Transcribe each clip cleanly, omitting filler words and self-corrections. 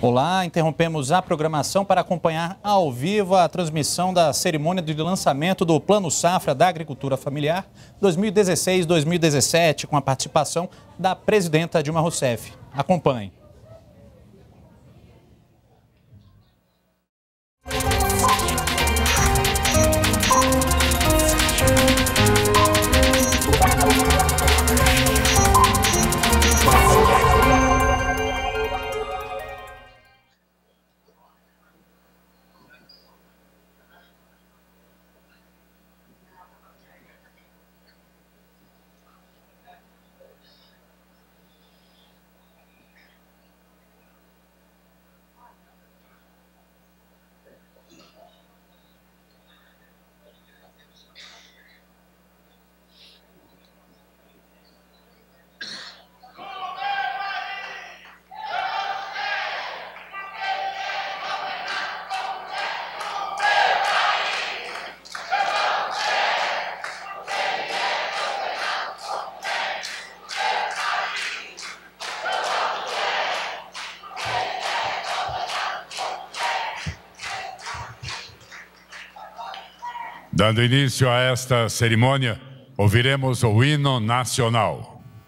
Olá, interrompemos a programação para acompanhar ao vivo a transmissão da cerimônia de lançamento do Plano Safra da Agricultura Familiar 2016-2017, com a participação da presidenta Dilma Rousseff. Acompanhe. Dando início a esta cerimônia, ouviremos o hino nacional.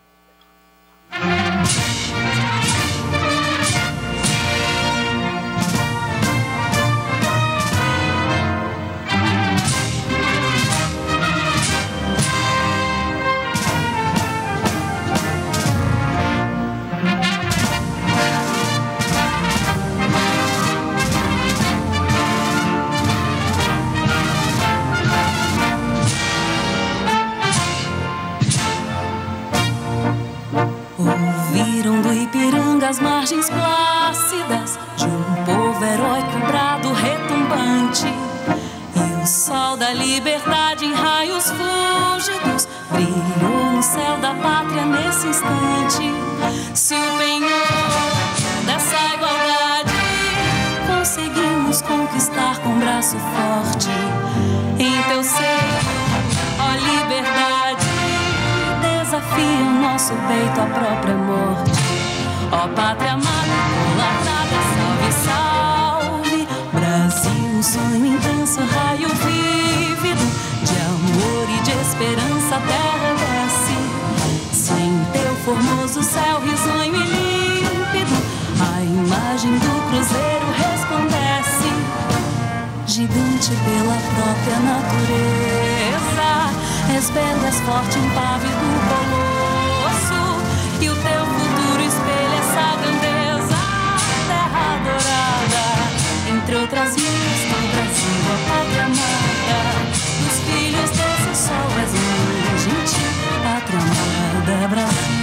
As margens plácidas de um povo heróico, brado retumbante, e o sol da liberdade em raios fúlgidos brilhou no céu da pátria nesse instante. Se o penhor dessa igualdade conseguimos conquistar com braço forte, em teu seio, ó liberdade, desafia o nosso peito à própria morte. Ó pátria amada, idolatrada, salve, salve. Brasil, um sonho intenso, raio vívido de amor e de esperança, a terra desce. Se em teu formoso céu risonho e límpido a imagem do cruzeiro resplandece, gigante pela própria natureza, és belo, és forte, impávido colosso, e o teu futuro espelha essa grandeza, terra dourada, entre outras minhas, do Brasil, a pátria amada, dos filhos desse sol, és mãe gentil, pátria amada, Brasil.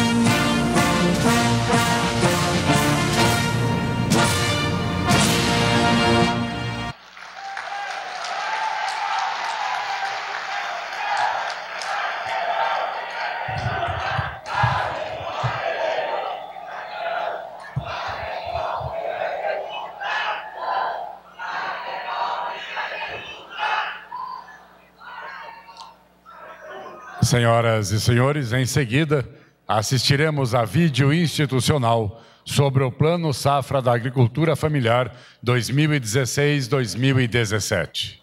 Senhoras e senhores, em seguida, assistiremos a vídeo institucional sobre o Plano Safra da Agricultura Familiar 2016-2017.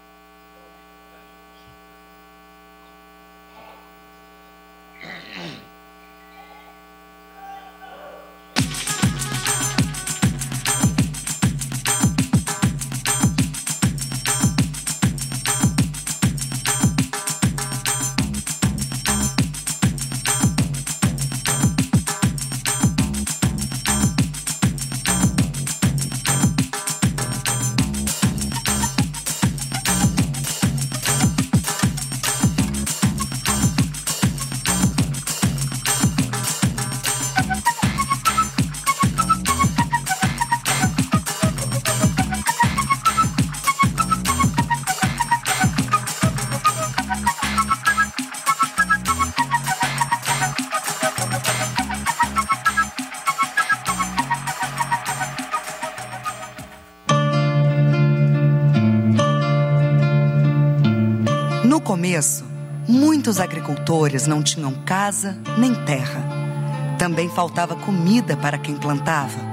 No começo, muitos agricultores não tinham casa nem terra. Também faltava comida para quem plantava.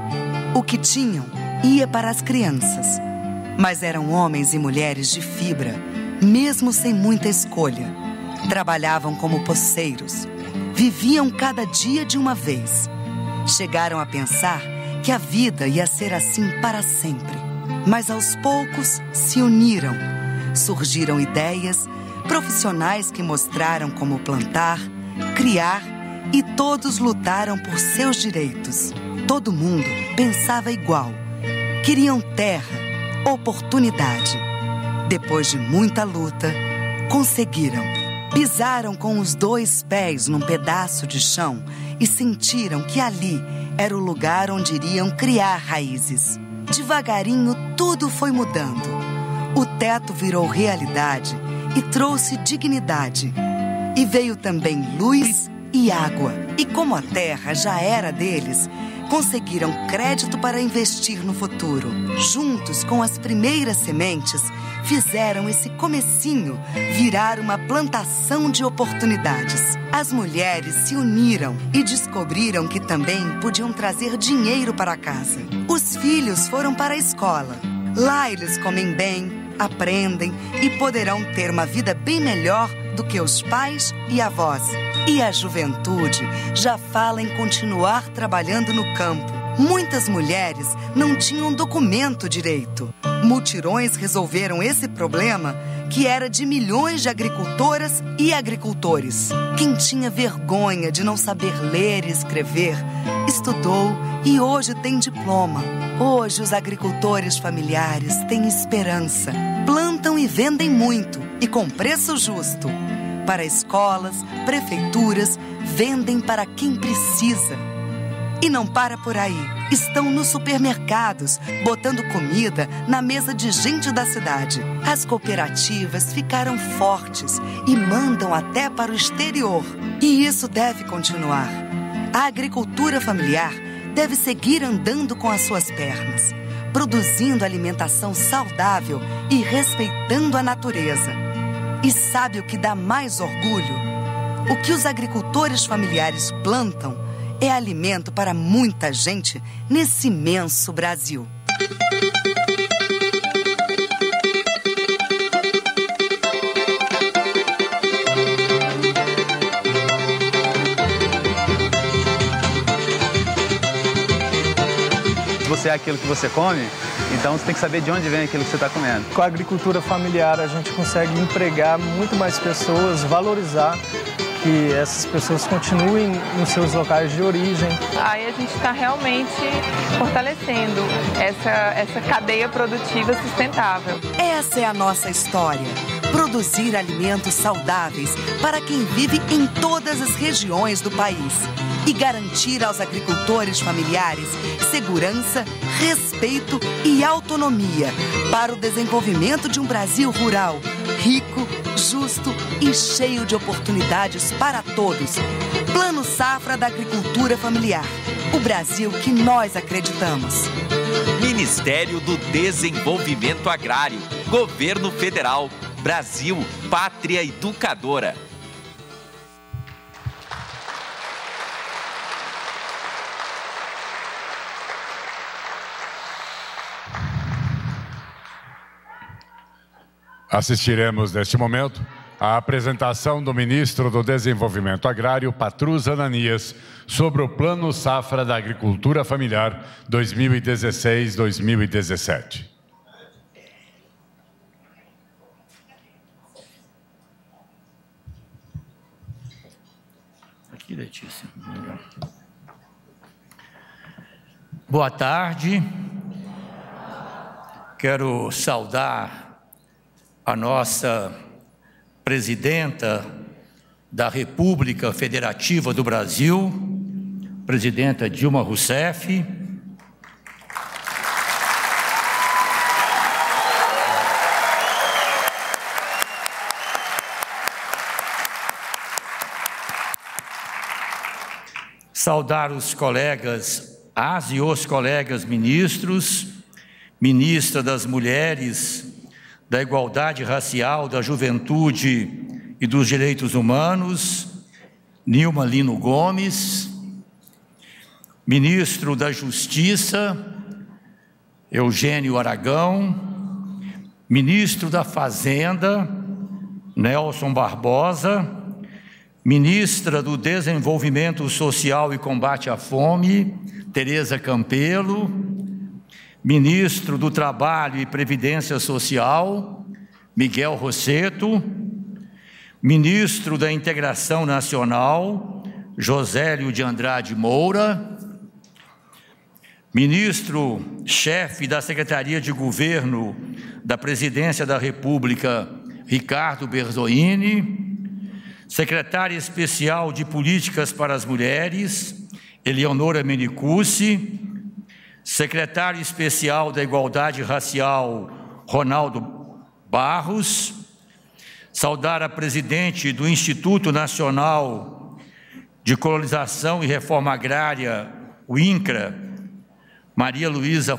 O que tinham ia para as crianças, mas eram homens e mulheres de fibra, mesmo sem muita escolha. Trabalhavam como poceiros, viviam cada dia de uma vez. Chegaram a pensar que a vida ia ser assim para sempre, mas aos poucos se uniram. Surgiram ideias, profissionais que mostraram como plantar, criar, e todos lutaram por seus direitos. Todo mundo pensava igual. Queriam terra, oportunidade. Depois de muita luta, conseguiram. Pisaram com os 2 pés num pedaço de chão e sentiram que ali era o lugar onde iriam criar raízes. Devagarinho, tudo foi mudando. O teto virou realidade e trouxe dignidade. E veio também luz e água. E como a terra já era deles, conseguiram crédito para investir no futuro. Juntos com as primeiras sementes, fizeram esse comecinho virar uma plantação de oportunidades. As mulheres se uniram e descobriram que também podiam trazer dinheiro para casa. Os filhos foram para a escola. Lá eles comem bem, aprendem e poderão ter uma vida bem melhor do que os pais e avós. E a juventude já fala em continuar trabalhando no campo. Muitas mulheres não tinham documento direito. Mutirões resolveram esse problema, que era de milhões de agricultoras e agricultores. Quem tinha vergonha de não saber ler e escrever, estudou e hoje tem diploma. Hoje os agricultores familiares têm esperança. Plantam e vendem muito e com preço justo. Para escolas, prefeituras, vendem para quem precisa. E não para por aí. Estão nos supermercados, botando comida na mesa de gente da cidade. As cooperativas ficaram fortes e mandam até para o exterior. E isso deve continuar. A agricultura familiar deve seguir andando com as suas pernas, produzindo alimentação saudável e respeitando a natureza. E sabe o que dá mais orgulho? O que os agricultores familiares plantam é alimento para muita gente nesse imenso Brasil. Você é aquilo que você come, então você tem que saber de onde vem aquilo que você está comendo. Com a agricultura familiar, a gente consegue empregar muito mais pessoas, valorizar que essas pessoas continuem nos seus locais de origem. Aí a gente está realmente fortalecendo essa cadeia produtiva sustentável. Essa é a nossa história. Produzir alimentos saudáveis para quem vive em todas as regiões do país. E garantir aos agricultores familiares segurança, respeito e autonomia para o desenvolvimento de um Brasil rural, rico, justo e cheio de oportunidades para todos. Plano Safra da Agricultura Familiar. O Brasil que nós acreditamos. Ministério do Desenvolvimento Agrário. Governo Federal. Brasil, Pátria Educadora. Assistiremos neste momento à apresentação do ministro do Desenvolvimento Agrário, Patrus Ananias, sobre o Plano Safra da Agricultura Familiar 2016-2017. Aqui, Letícia. Boa tarde. Quero saudar a nossa presidenta da República Federativa do Brasil, presidenta Dilma Rousseff. Saudar os colegas, as e os colegas ministros, ministra das Mulheres, da Igualdade Racial, da Juventude e dos Direitos Humanos, Nilma Lino Gomes, ministro da Justiça, Eugênio Aragão, ministro da Fazenda, Nelson Barbosa, ministra do Desenvolvimento Social e Combate à Fome, Tereza Campelo, ministro do Trabalho e Previdência Social, Miguel Rosseto, ministro da Integração Nacional, Josélio de Andrade Moura, ministro-chefe da Secretaria de Governo da Presidência da República, Ricardo Berzoini, secretária especial de Políticas para as Mulheres, Eleonora Menicucci, secretário especial da Igualdade Racial, Ronaldo Barros, saudar a presidente do Instituto Nacional de Colonização e Reforma Agrária, o INCRA, Maria Lúcia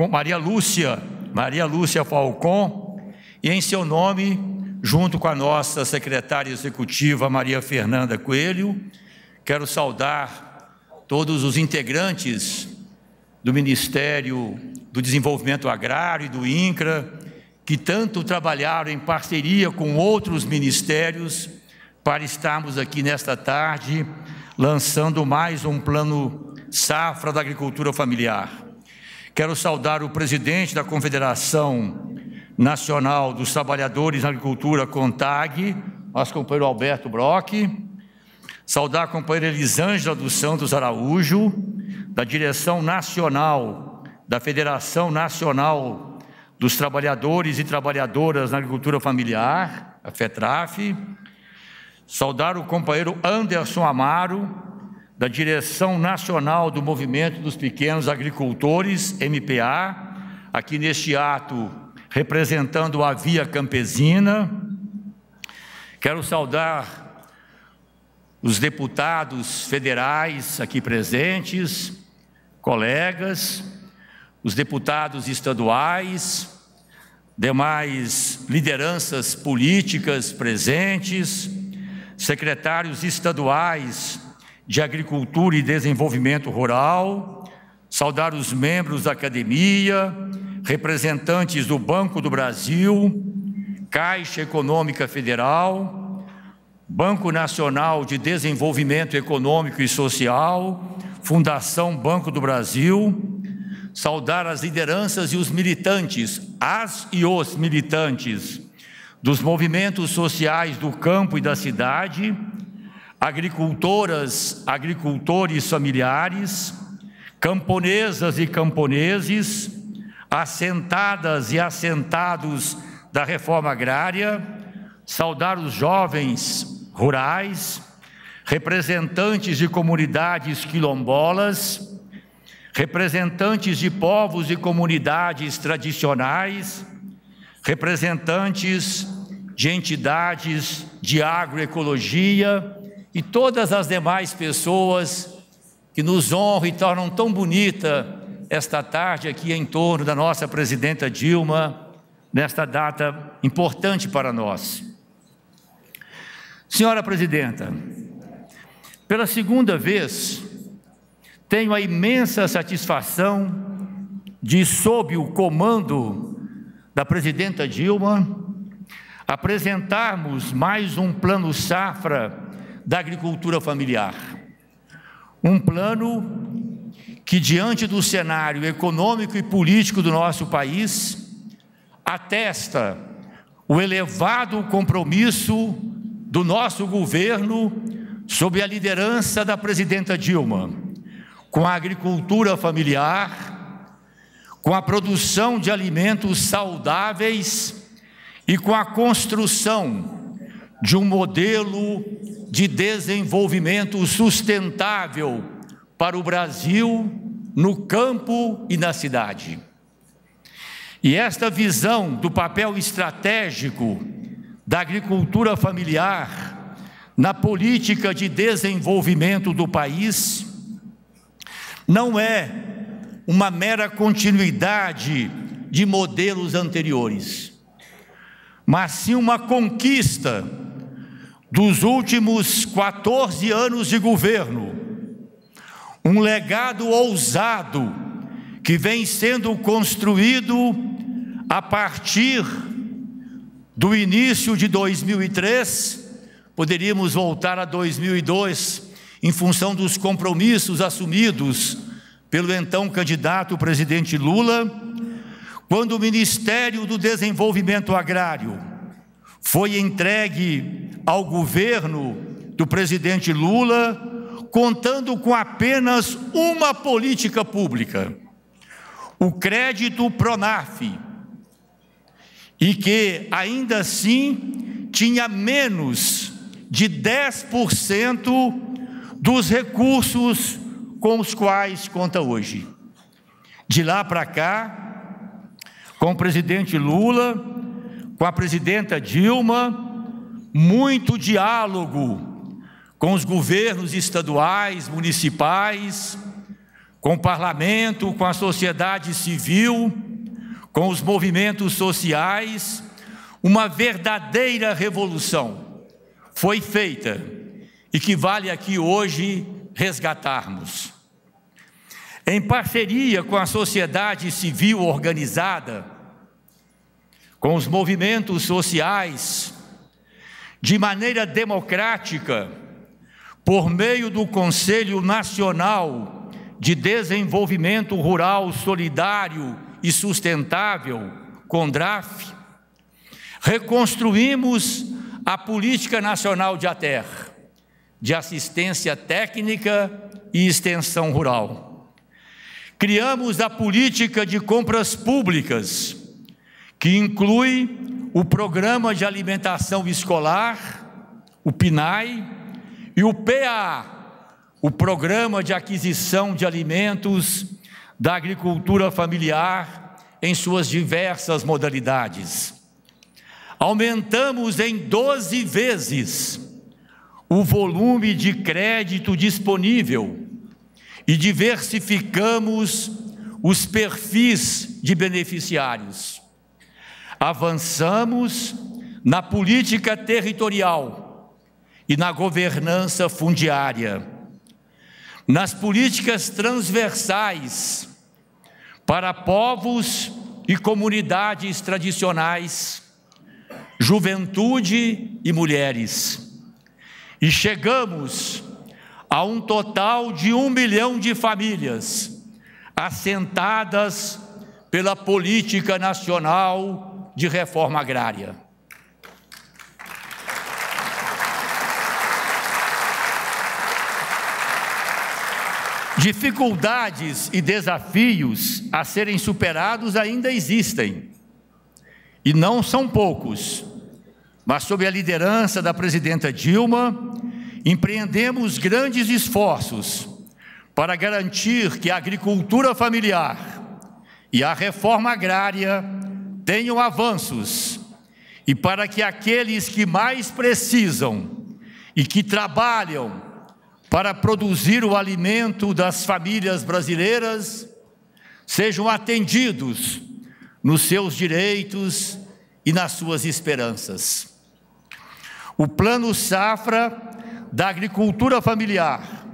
Falcon, e em seu nome, junto com a nossa secretária executiva, Maria Fernanda Coelho, quero saudar todos os integrantes do Ministério do Desenvolvimento Agrário e do INCRA, que tanto trabalharam em parceria com outros ministérios para estarmos aqui nesta tarde lançando mais um plano safra da agricultura familiar. Quero saudar o presidente da Confederação Nacional dos Trabalhadores na Agricultura, CONTAG, nosso companheiro Alberto Brock, saudar a companheira Elisângela dos Santos Araújo, da Direção Nacional da Federação Nacional dos Trabalhadores e Trabalhadoras na Agricultura Familiar, a FETRAF, saudar o companheiro Anderson Amaro, da Direção Nacional do Movimento dos Pequenos Agricultores, MPA, aqui neste ato representando a Via Campesina. Quero saudar os deputados federais aqui presentes, colegas, os deputados estaduais, demais lideranças políticas presentes, secretários estaduais de Agricultura e Desenvolvimento Rural, saudar os membros da academia, representantes do Banco do Brasil, Caixa Econômica Federal, Banco Nacional de Desenvolvimento Econômico e Social, Fundação Banco do Brasil, saudar as lideranças e os militantes, as e os militantes dos movimentos sociais do campo e da cidade, agricultoras, agricultores familiares, camponesas e camponeses, assentadas e assentados da reforma agrária, saudar os jovens rurais, representantes de comunidades quilombolas, representantes de povos e comunidades tradicionais, representantes de entidades de agroecologia e todas as demais pessoas que nos honram e tornam tão bonita esta tarde aqui em torno da nossa presidenta Dilma, nesta data importante para nós. Senhora Presidenta, pela segunda vez, tenho a imensa satisfação de, sob o comando da presidenta Dilma, apresentarmos mais um plano safra da agricultura familiar. Um plano que, diante do cenário econômico e político do nosso país, atesta o elevado compromisso do nosso governo, sob a liderança da presidenta Dilma, com a agricultura familiar, com a produção de alimentos saudáveis e com a construção de um modelo de desenvolvimento sustentável para o Brasil, no campo e na cidade. E esta visão do papel estratégico da agricultura familiar na política de desenvolvimento do país não é uma mera continuidade de modelos anteriores, mas sim uma conquista dos últimos 14 anos de governo, um legado ousado que vem sendo construído a partir do início de 2003, poderíamos voltar a 2002, em função dos compromissos assumidos pelo então candidato presidente Lula, quando o Ministério do Desenvolvimento Agrário foi entregue ao governo do presidente Lula, contando com apenas uma política pública, o crédito Pronaf, e que ainda assim tinha menos de 10% dos recursos com os quais conta hoje. De lá para cá, com o presidente Lula, com a presidenta Dilma, muito diálogo com os governos estaduais, municipais, com o parlamento, com a sociedade civil, com os movimentos sociais, uma verdadeira revolução foi feita e que vale aqui hoje resgatarmos. Em parceria com a sociedade civil organizada, com os movimentos sociais, de maneira democrática, por meio do Conselho Nacional de Desenvolvimento Rural Solidário e Sustentável, CONDRAF, reconstruímos a Política Nacional de ATER, de Assistência Técnica e Extensão Rural. Criamos a Política de Compras Públicas, que inclui o Programa de Alimentação Escolar, o PNAE, e o PAA, o Programa de Aquisição de Alimentos da Agricultura Familiar em suas diversas modalidades. Aumentamos em 12 vezes o volume de crédito disponível e diversificamos os perfis de beneficiários. Avançamos na política territorial e na governança fundiária, nas políticas transversais para povos e comunidades tradicionais, juventude e mulheres. E chegamos a um total de 1 milhão de famílias assentadas pela Política Nacional de Reforma Agrária. Dificuldades e desafios a serem superados ainda existem, e não são poucos, mas sob a liderança da presidenta Dilma, empreendemos grandes esforços para garantir que a agricultura familiar e a reforma agrária tenham avanços, e para que aqueles que mais precisam e que trabalham para produzir o alimento das famílias brasileiras sejam atendidos nos seus direitos e nas suas esperanças. O Plano Safra da Agricultura Familiar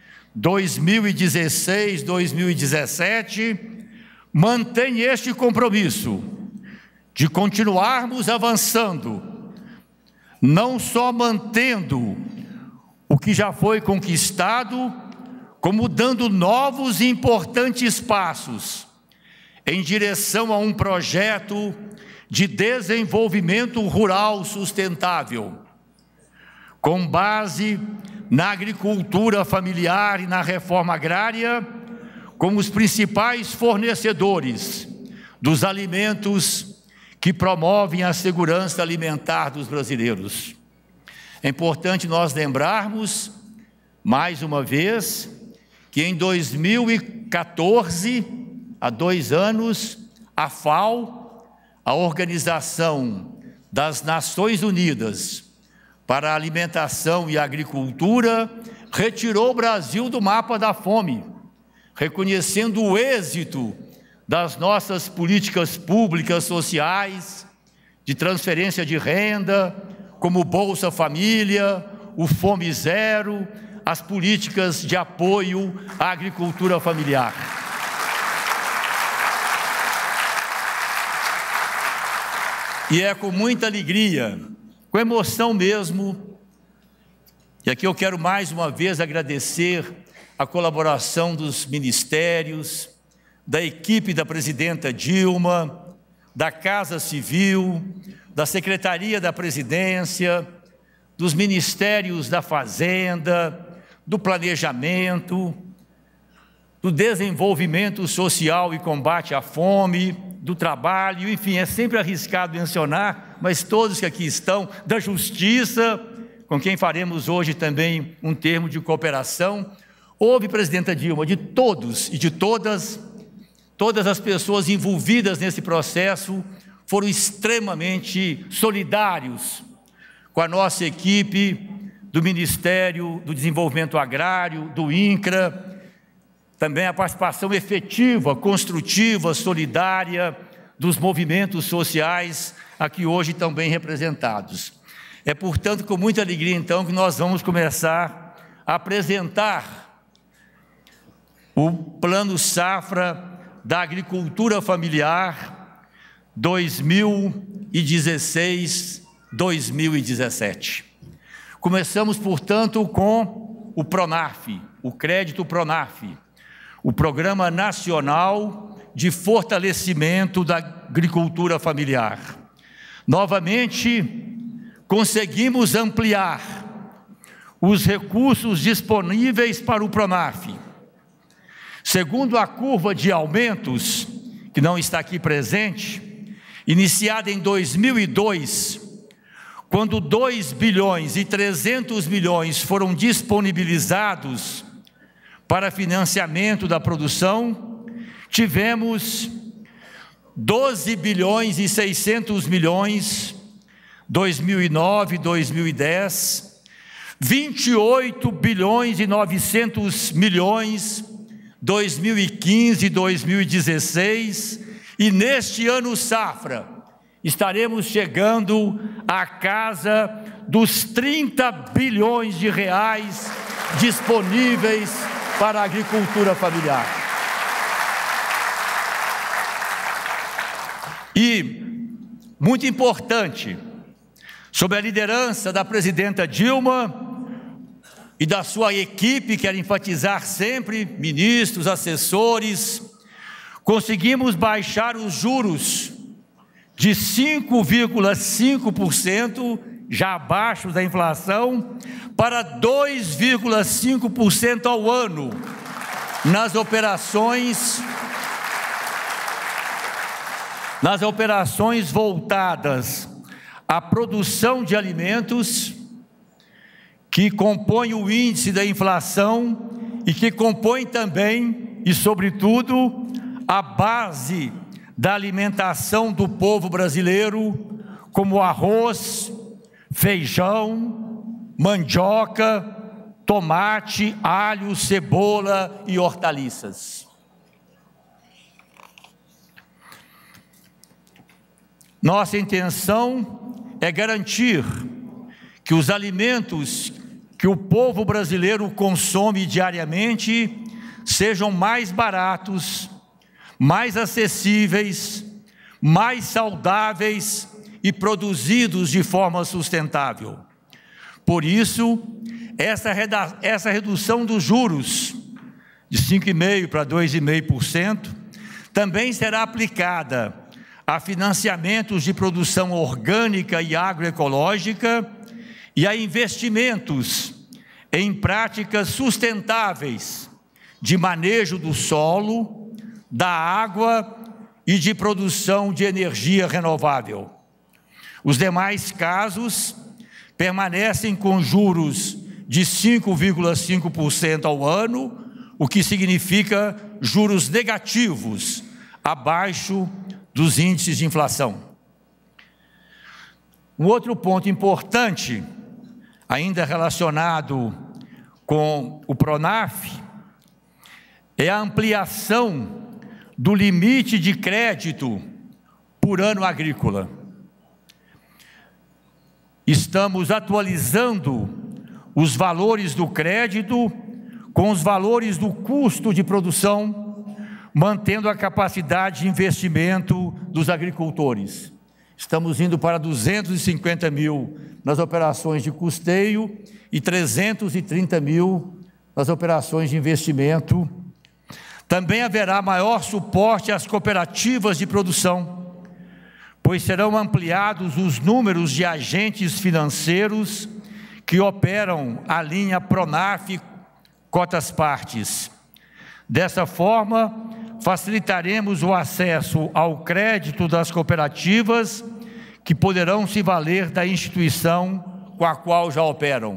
2016-2017 mantém este compromisso de continuarmos avançando, não só mantendo o que já foi conquistado, como dando novos e importantes passos em direção a um projeto de desenvolvimento rural sustentável, com base na agricultura familiar e na reforma agrária, como os principais fornecedores dos alimentos que promovem a segurança alimentar dos brasileiros. É importante nós lembrarmos, mais uma vez, que em 2014, há 2 anos, a FAO, a Organização das Nações Unidas para a Alimentação e Agricultura, retirou o Brasil do mapa da fome, reconhecendo o êxito das nossas políticas públicas sociais, de transferência de renda, como o Bolsa Família, o Fome Zero, as políticas de apoio à agricultura familiar. E é com muita alegria, com emoção mesmo, e aqui eu quero mais uma vez agradecer a colaboração dos ministérios, da equipe da presidenta Dilma, da Casa Civil, da Secretaria da Presidência, dos Ministérios da Fazenda, do Planejamento, do Desenvolvimento Social e Combate à Fome, do Trabalho, enfim, é sempre arriscado mencionar, mas todos que aqui estão, da Justiça, com quem faremos hoje também um termo de cooperação. Houve, presidenta Dilma, de todos e de todas as pessoas envolvidas nesse processo foram extremamente solidários com a nossa equipe do Ministério do Desenvolvimento Agrário, do INCRA, também a participação efetiva, construtiva, solidária dos movimentos sociais aqui hoje também representados. É, portanto, com muita alegria, então, que nós vamos começar a apresentar o Plano Safra da Agricultura Familiar 2016-2017. Começamos, portanto, com o PRONAF, o crédito PRONAF, o Programa Nacional de Fortalecimento da Agricultura Familiar. Novamente, conseguimos ampliar os recursos disponíveis para o PRONAF. Segundo a curva de aumentos, que não está aqui presente, iniciada em 2002, quando 2 bilhões e 300 milhões foram disponibilizados para financiamento da produção, tivemos 12 bilhões e 600 milhões, 2009, 2010, 28 bilhões e 900 milhões, 2015, 2016, e neste ano safra, estaremos chegando à casa dos 30 bilhões de reais disponíveis para a agricultura familiar. E, muito importante, sob a liderança da presidenta Dilma e da sua equipe, quero enfatizar sempre, ministros, assessores, conseguimos baixar os juros de 5,5%, já abaixo da inflação, para 2,5% ao ano, nas operações voltadas à produção de alimentos, que compõe o índice da inflação e que compõe também, e sobretudo, a base da alimentação do povo brasileiro, como arroz, feijão, mandioca, tomate, alho, cebola e hortaliças. Nossa intenção é garantir que os alimentos que o povo brasileiro consome diariamente sejam mais baratos, mais acessíveis, mais saudáveis e produzidos de forma sustentável. Por isso, essa redução dos juros de 5,5% para 2,5% também será aplicada a financiamentos de produção orgânica e agroecológica e a investimentos em práticas sustentáveis de manejo do solo, da água e de produção de energia renovável. Os demais casos permanecem com juros de 5,5% ao ano, o que significa juros negativos, abaixo dos índices de inflação. Um outro ponto importante, ainda relacionado com o PRONAF, é a ampliação do limite de crédito por ano agrícola. Estamos atualizando os valores do crédito com os valores do custo de produção, mantendo a capacidade de investimento dos agricultores. Estamos indo para 250 mil nas operações de custeio e 330 mil nas operações de investimento. Também haverá maior suporte às cooperativas de produção, pois serão ampliados os números de agentes financeiros que operam a linha Pronaf Cotas Partes. Dessa forma, facilitaremos o acesso ao crédito das cooperativas que poderão se valer da instituição com a qual já operam.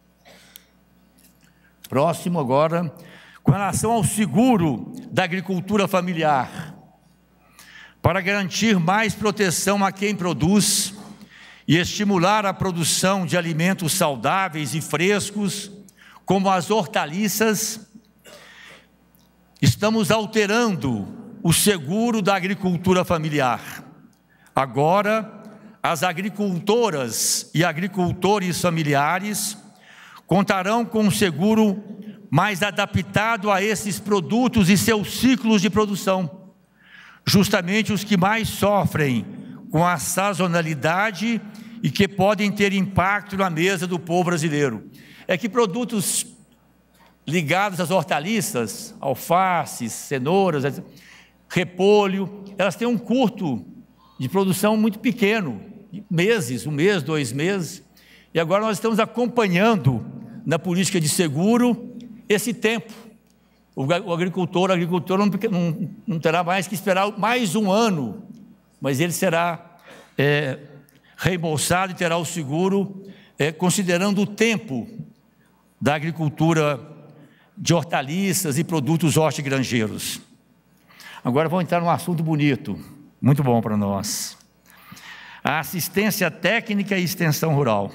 Próximo agora, com relação ao seguro da agricultura familiar, para garantir mais proteção a quem produz e estimular a produção de alimentos saudáveis e frescos, como as hortaliças, estamos alterando o seguro da agricultura familiar. Agora, as agricultoras e agricultores familiares contarão com um seguro mais adaptado a esses produtos e seus ciclos de produção, justamente os que mais sofrem com a sazonalidade e que podem ter impacto na mesa do povo brasileiro. É que produtos ligados às hortaliças, alfaces, cenouras, repolho, elas têm um curto de produção muito pequeno, meses, 1 mês, 2 meses, e agora nós estamos acompanhando na política de seguro esse tempo. O agricultor não terá mais que esperar mais 1 ano, mas ele será reembolsado e terá o seguro considerando o tempo da agricultura de hortaliças e produtos hortigranjeiros. Agora vamos entrar num assunto bonito, muito bom para nós. A assistência técnica e extensão rural.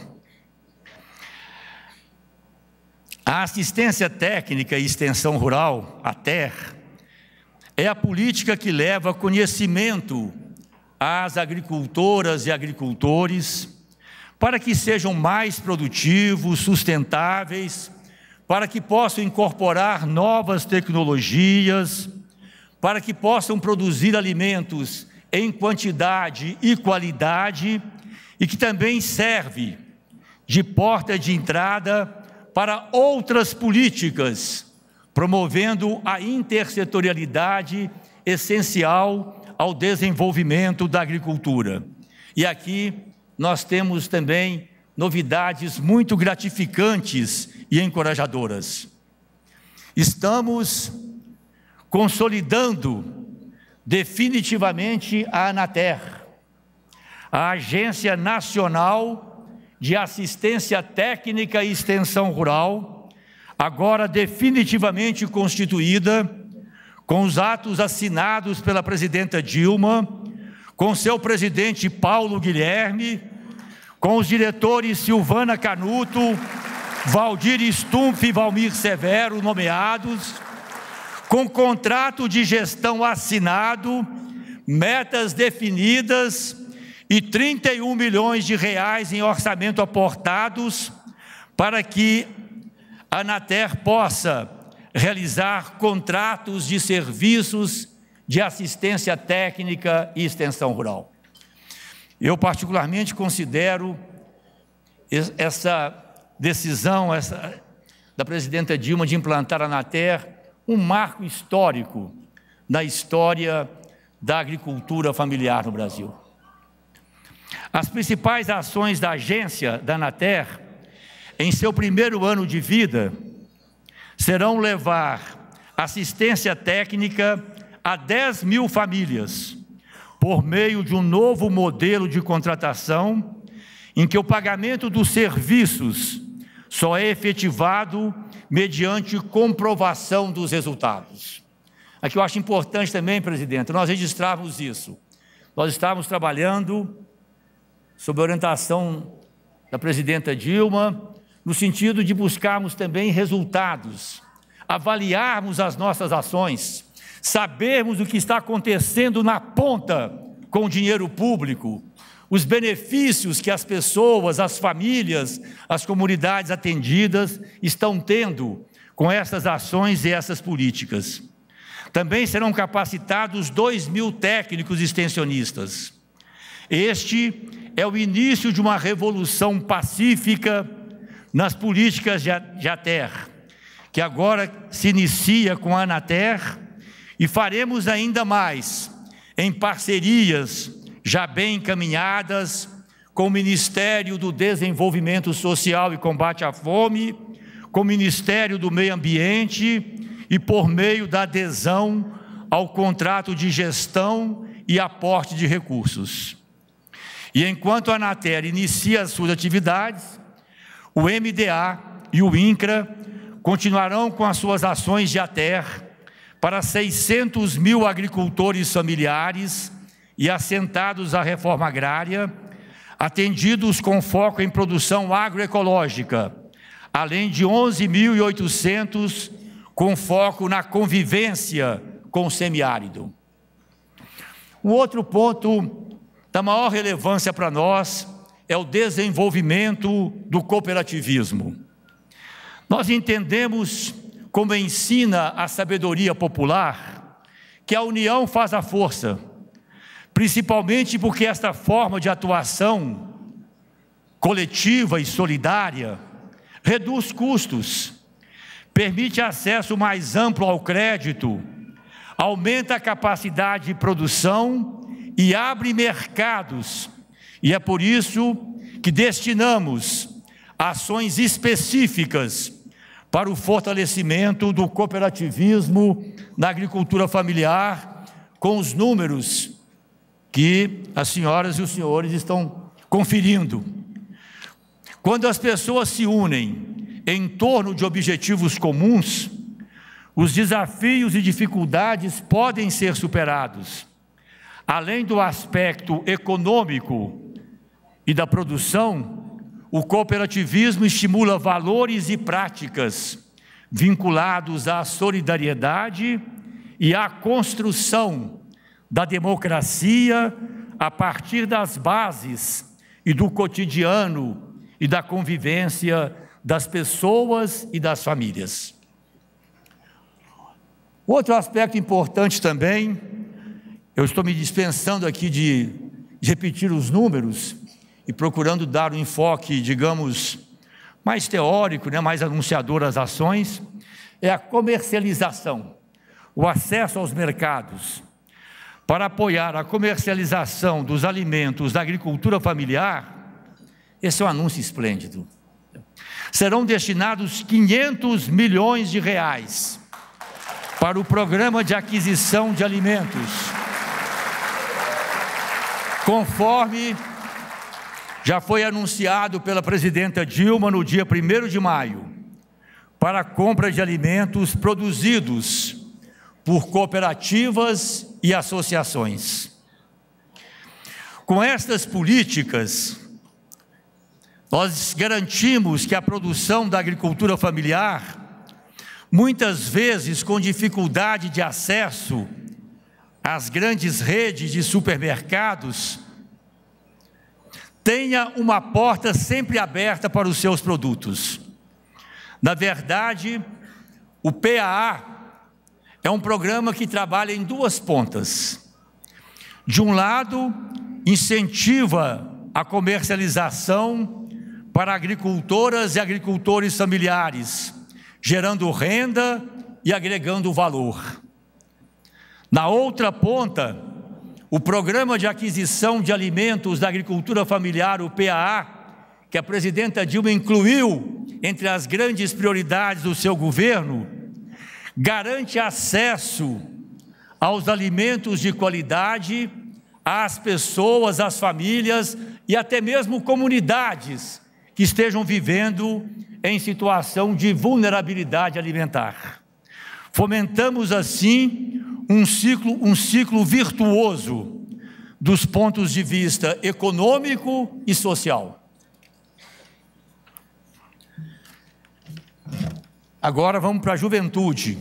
A assistência técnica e extensão rural, a TER, é a política que leva conhecimento às agricultoras e agricultores para que sejam mais produtivos, sustentáveis, para que possam incorporar novas tecnologias, para que possam produzir alimentos em quantidade e qualidade e que também serve de porta de entrada para outras políticas, promovendo a intersetorialidade essencial ao desenvolvimento da agricultura. E aqui nós temos também novidades muito gratificantes e encorajadoras. Estamos consolidando definitivamente a ANATER, a Agência Nacional de Assistência Técnica e Extensão Rural, agora definitivamente constituída, com os atos assinados pela presidenta Dilma, com seu presidente Paulo Guilherme, com os diretores Silvana Canuto, Valdir Stumpf e Valmir Severo nomeados, com contrato de gestão assinado, metas definidas e 31 milhões de reais em orçamento aportados para que a ANATER possa realizar contratos de serviços de assistência técnica e extensão rural. Eu particularmente considero essa decisão da presidenta Dilma de implantar a ANATER um marco histórico na história da agricultura familiar no Brasil. As principais ações da agência da ANATER, em seu primeiro ano de vida, serão levar assistência técnica a 10 mil famílias, por meio de um novo modelo de contratação, em que o pagamento dos serviços só é efetivado mediante comprovação dos resultados. Aqui eu acho importante também, presidente, nós registrarmos isso. Nós estávamos trabalhando sob a orientação da presidenta Dilma, no sentido de buscarmos também resultados, avaliarmos as nossas ações, sabermos o que está acontecendo na ponta com o dinheiro público, os benefícios que as pessoas, as famílias, as comunidades atendidas estão tendo com essas ações e essas políticas. Também serão capacitados 2 mil técnicos extensionistas. Este é o início de uma revolução pacífica nas políticas de ATER, que agora se inicia com a Anater, e faremos ainda mais em parcerias já bem encaminhadas com o Ministério do Desenvolvimento Social e Combate à Fome, com o Ministério do Meio Ambiente e por meio da adesão ao contrato de gestão e aporte de recursos. E enquanto a Anater inicia as suas atividades, o MDA e o INCRA continuarão com as suas ações de ATER para 600 mil agricultores familiares e assentados à reforma agrária, atendidos com foco em produção agroecológica, além de 11.800 com foco na convivência com o semiárido. Um outro ponto da maior relevância para nós é o desenvolvimento do cooperativismo. Nós entendemos, como ensina a sabedoria popular, que a união faz a força, principalmente porque esta forma de atuação coletiva e solidária reduz custos, permite acesso mais amplo ao crédito, aumenta a capacidade de produção e abre mercados. E é por isso que destinamos ações específicas para o fortalecimento do cooperativismo na agricultura familiar, com os números que as senhoras e os senhores estão conferindo. Quando as pessoas se unem em torno de objetivos comuns, os desafios e dificuldades podem ser superados. Além do aspecto econômico e da produção, o cooperativismo estimula valores e práticas vinculados à solidariedade e à construção da democracia a partir das bases e do cotidiano e da convivência das pessoas e das famílias. Outro aspecto importante também, eu estou me dispensando aqui de repetir os números e procurando dar um enfoque, digamos, mais teórico, mais anunciador às ações, é a comercialização, o acesso aos mercados. Para apoiar a comercialização dos alimentos da agricultura familiar, esse é um anúncio esplêndido. Serão destinados 500 milhões de reais para o programa de aquisição de alimentos, conforme já foi anunciado pela presidenta Dilma no dia 1º de maio, para a compra de alimentos produzidos por cooperativas e associações. Com estas políticas, nós garantimos que a produção da agricultura familiar, muitas vezes com dificuldade de acesso às grandes redes de supermercados, tenha uma porta sempre aberta para os seus produtos. Na verdade, o PAA é um programa que trabalha em duas pontas. De um lado, incentiva a comercialização para agricultoras e agricultores familiares, gerando renda e agregando valor. Na outra ponta, o Programa de Aquisição de Alimentos da Agricultura Familiar, o PAA, que a presidenta Dilma incluiu entre as grandes prioridades do seu governo, garante acesso aos alimentos de qualidade às pessoas, às famílias e até mesmo comunidades que estejam vivendo em situação de vulnerabilidade alimentar. Fomentamos assim um ciclo virtuoso dos pontos de vista econômico e social. Agora vamos para a juventude.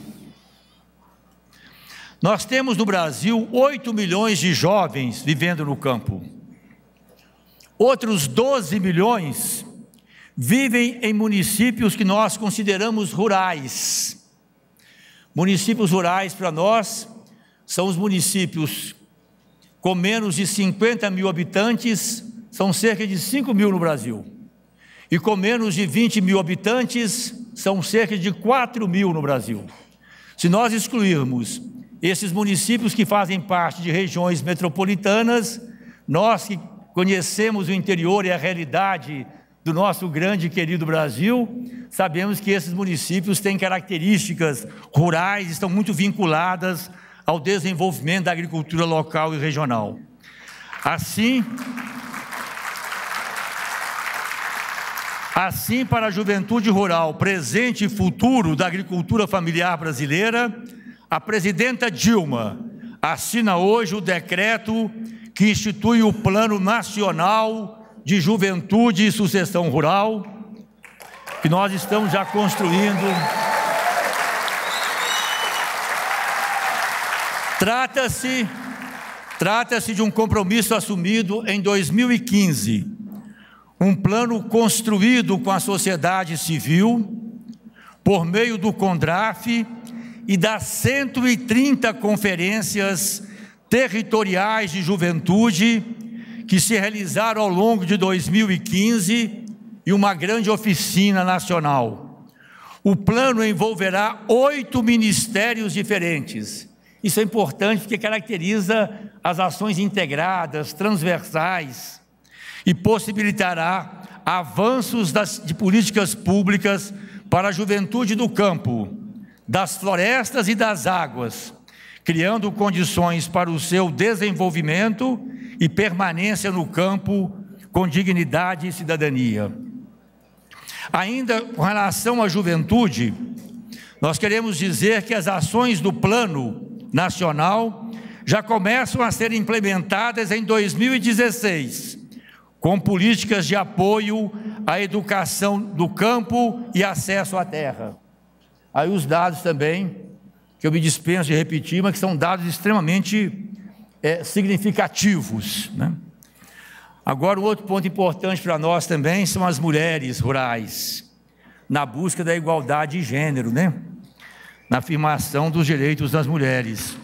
Nós temos no Brasil 8 milhões de jovens vivendo no campo. Outros 12 milhões vivem em municípios que nós consideramos rurais. Municípios rurais para nós são os municípios com menos de 50 mil habitantes, são cerca de 5 mil no Brasil. E com menos de 20 mil habitantes, são cerca de 4 mil no Brasil. Se nós excluirmos esses municípios que fazem parte de regiões metropolitanas, nós que conhecemos o interior e a realidade do nosso grande e querido Brasil, sabemos que esses municípios têm características rurais, estão muito vinculadas ao desenvolvimento da agricultura local e regional. Assim, para a juventude rural, presente e futuro da agricultura familiar brasileira, a presidenta Dilma assina hoje o decreto que institui o Plano Nacional de Juventude e Sucessão Rural, que nós estamos já construindo. Trata-se de um compromisso assumido em 2015, um plano construído com a sociedade civil, por meio do CONDRAF e das 130 conferências territoriais de juventude que se realizaram ao longo de 2015 e uma grande oficina nacional. O plano envolverá 8 ministérios diferentes. Isso é importante porque caracteriza as ações integradas, transversais, e possibilitará avanços de políticas públicas para a juventude do campo, das florestas e das águas, criando condições para o seu desenvolvimento e permanência no campo com dignidade e cidadania. Ainda com relação à juventude, nós queremos dizer que as ações do Plano Nacional já começam a ser implementadas em 2016, com políticas de apoio à educação do campo e acesso à terra. Aí os dados também, que eu me dispenso de repetir, mas que são dados extremamente significativos, né? Agora, um outro ponto importante para nós também são as mulheres rurais, na busca da igualdade de gênero, né? Na afirmação dos direitos das mulheres.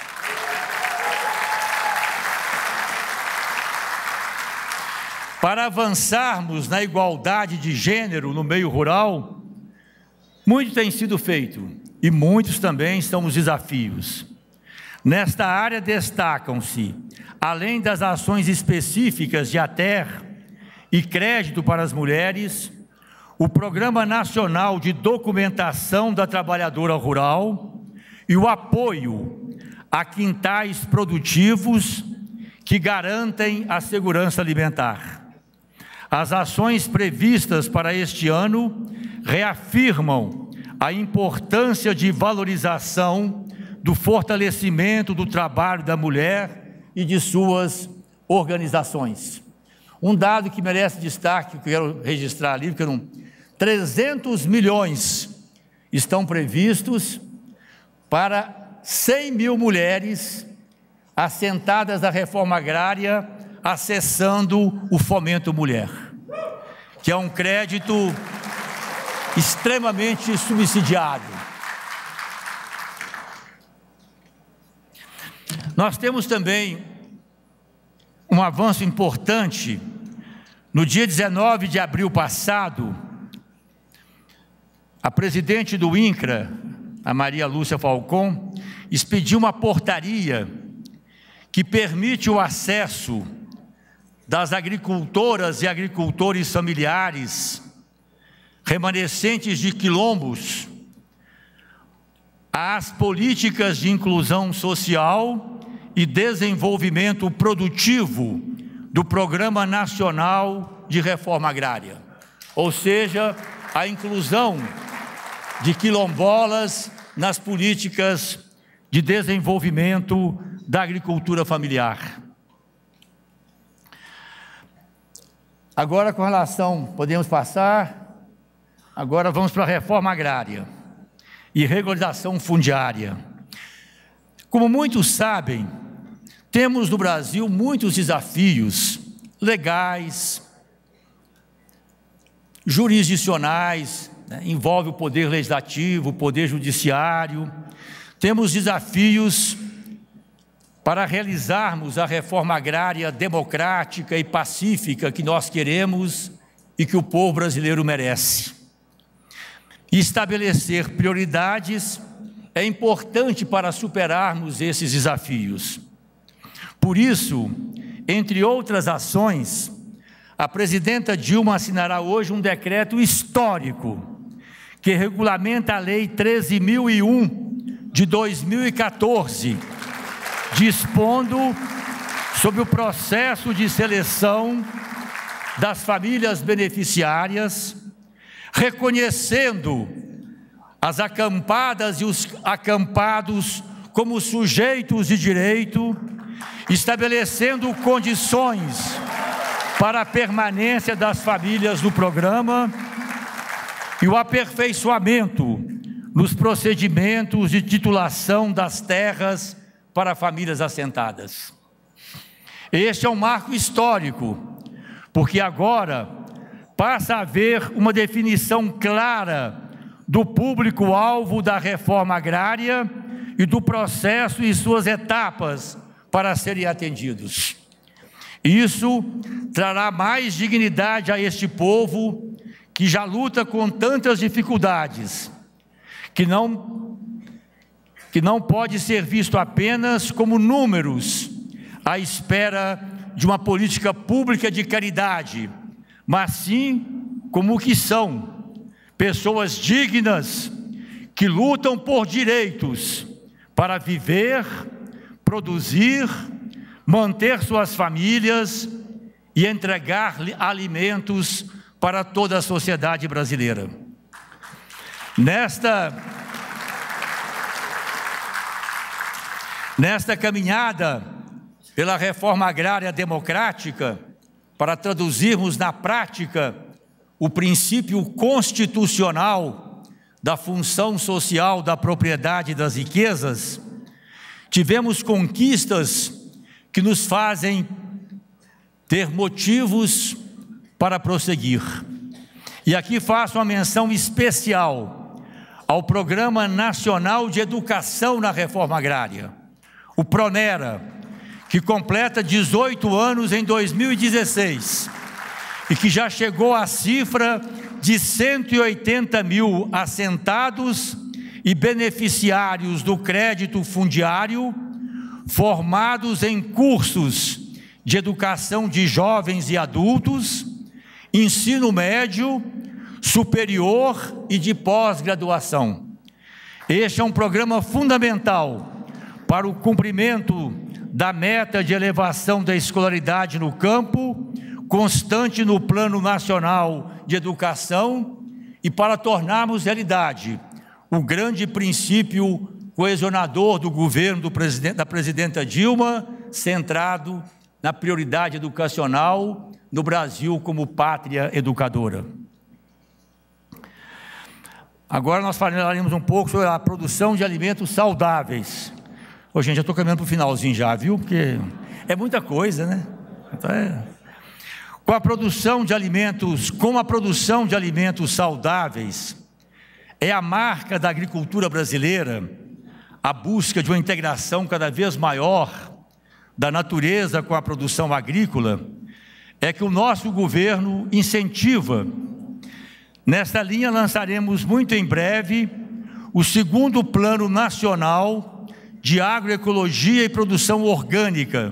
Para avançarmos na igualdade de gênero no meio rural, muito tem sido feito e muitos também são os desafios. Nesta área destacam-se, além das ações específicas de ATER e crédito para as mulheres, o Programa Nacional de Documentação da Trabalhadora Rural e o apoio a quintais produtivos que garantem a segurança alimentar. As ações previstas para este ano reafirmam a importância de valorização do fortalecimento do trabalho da mulher e de suas organizações. Um dado que merece destaque, que eu quero registrar ali, porque 300 milhões estão previstos para 100 mil mulheres assentadas na reforma agrária, acessando o Fomento Mulher, que é um crédito extremamente subsidiado. Nós temos também um avanço importante. No dia 19 de abril passado, a presidente do INCRA, a Maria Lúcia Falcon, expediu uma portaria que permite o acesso das agricultoras e agricultores familiares remanescentes de quilombos às políticas de inclusão social e desenvolvimento produtivo do Programa Nacional de Reforma Agrária, ou seja, a inclusão de quilombolas nas políticas de desenvolvimento da agricultura familiar. Agora, com relação, podemos passar, agora vamos para a reforma agrária e regularização fundiária. Como muitos sabem, temos no Brasil muitos desafios legais, jurisdicionais, né? Envolve o poder legislativo, o poder judiciário. Temos desafios para realizarmos a reforma agrária democrática e pacífica que nós queremos e que o povo brasileiro merece. Estabelecer prioridades é importante para superarmos esses desafios. Por isso, entre outras ações, a presidenta Dilma assinará hoje um decreto histórico que regulamenta a Lei 13.001 de 2014, dispondo sobre o processo de seleção das famílias beneficiárias, reconhecendo as acampadas e os acampados como sujeitos de direito, estabelecendo condições para a permanência das famílias no programa e o aperfeiçoamento nos procedimentos de titulação das terras para famílias assentadas. Este é um marco histórico, porque agora passa a haver uma definição clara do público-alvo da reforma agrária e do processo e suas etapas para serem atendidos. Isso trará mais dignidade a este povo que já luta com tantas dificuldades, que não pode ser visto apenas como números à espera de uma política pública de caridade, mas sim como o que são: pessoas dignas que lutam por direitos para viver, produzir, manter suas famílias e entregar alimentos para toda a sociedade brasileira. Nesta caminhada pela reforma agrária democrática, para traduzirmos na prática o princípio constitucional da função social da propriedade das riquezas, tivemos conquistas que nos fazem ter motivos para prosseguir. E aqui faço uma menção especial ao Programa Nacional de Educação na Reforma Agrária, o PRONERA, que completa 18 anos em 2016 e que já chegou à cifra de 180 mil assentados e beneficiários do crédito fundiário formados em cursos de educação de jovens e adultos, ensino médio, superior e de pós-graduação. Este é um programa fundamental para o cumprimento da meta de elevação da escolaridade no campo, constante no Plano Nacional de Educação, e para tornarmos realidade o grande princípio coesionador do governo da presidenta Dilma, centrado na prioridade educacional no Brasil como pátria educadora. Agora nós falaremos um pouco sobre a produção de alimentos saudáveis. Ô, gente, já estou caminhando para o finalzinho já, viu? Porque é muita coisa, né? Então com a produção de alimentos saudáveis, é a marca da agricultura brasileira a busca de uma integração cada vez maior da natureza com a produção agrícola, é que o nosso governo incentiva. Nesta linha lançaremos muito em breve o segundo Plano Nacional de Agroecologia e Produção Orgânica,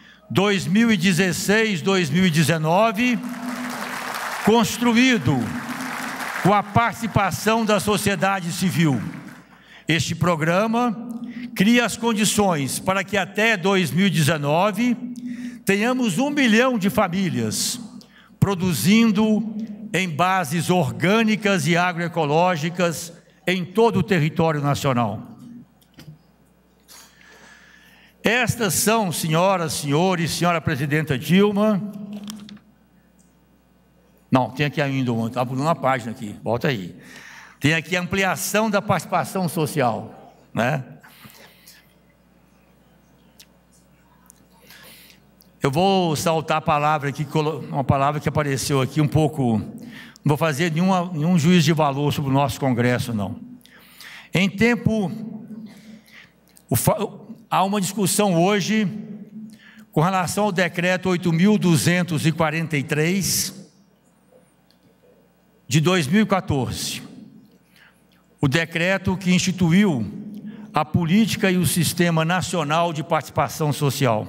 2016-2019, construído com a participação da sociedade civil. Este programa cria as condições para que até 2019 tenhamos 1 milhão de famílias produzindo em bases orgânicas e agroecológicas em todo o território nacional. Estas são, senhoras, senhores, senhora presidenta Dilma. Não, tem aqui ainda uma, está pulando uma página aqui, volta aí. Tem aqui a ampliação da participação social, né? Eu vou saltar a palavra aqui, uma palavra que apareceu aqui um pouco, não vou fazer nenhum juízo de valor sobre o nosso Congresso, não. Em tempo, há uma discussão hoje com relação ao decreto 8.243 de 2014, o decreto que instituiu a política e o Sistema Nacional de Participação Social.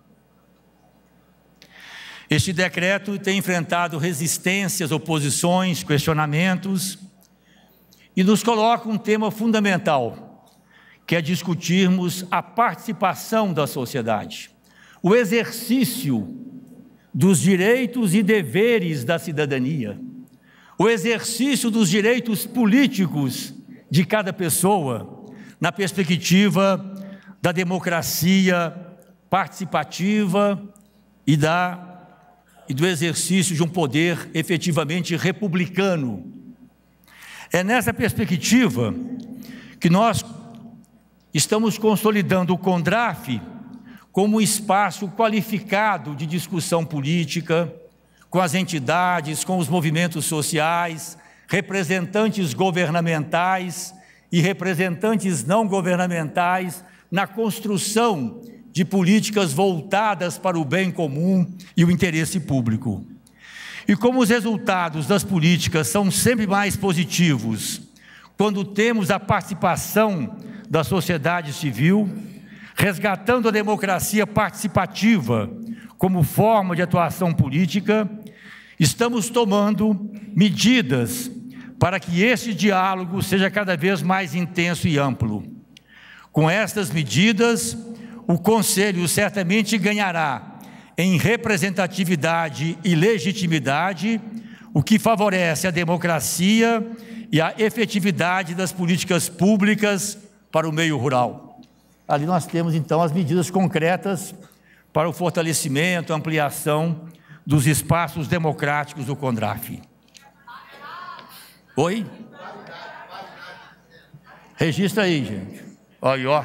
Este decreto tem enfrentado resistências, oposições, questionamentos e nos coloca um tema fundamental, que é discutirmos a participação da sociedade, o exercício dos direitos e deveres da cidadania, o exercício dos direitos políticos de cada pessoa, na perspectiva da democracia participativa e do exercício de um poder efetivamente republicano. É nessa perspectiva que nós estamos consolidando o CONDRAF como um espaço qualificado de discussão política, com as entidades, com os movimentos sociais, representantes governamentais e representantes não governamentais, na construção de políticas voltadas para o bem comum e o interesse público. E como os resultados das políticas são sempre mais positivos, quando temos a participação da sociedade civil, resgatando a democracia participativa como forma de atuação política, estamos tomando medidas para que esse diálogo seja cada vez mais intenso e amplo. Com estas medidas, o Conselho certamente ganhará em representatividade e legitimidade, o que favorece a democracia e a efetividade das políticas públicas para o meio rural. Ali nós temos, então, as medidas concretas para o fortalecimento, ampliação dos espaços democráticos do CONDRAF. Oi? Registra aí, gente. Olha, ó.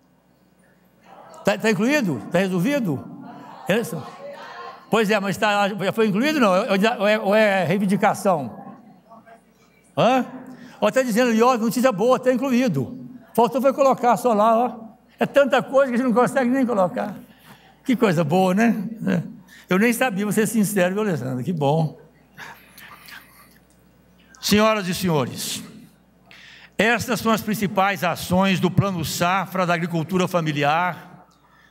Está incluído? Está resolvido? Pois é, mas já foi incluído não? Ou é reivindicação? Hã? Está dizendo ali, ó, notícia boa, está incluído. Faltou foi colocar só lá, ó. É tanta coisa que a gente não consegue nem colocar. Que coisa boa, né? Eu nem sabia, vou ser sincero, viu, Alessandra? Que bom. Senhoras e senhores, estas são as principais ações do Plano Safra da Agricultura Familiar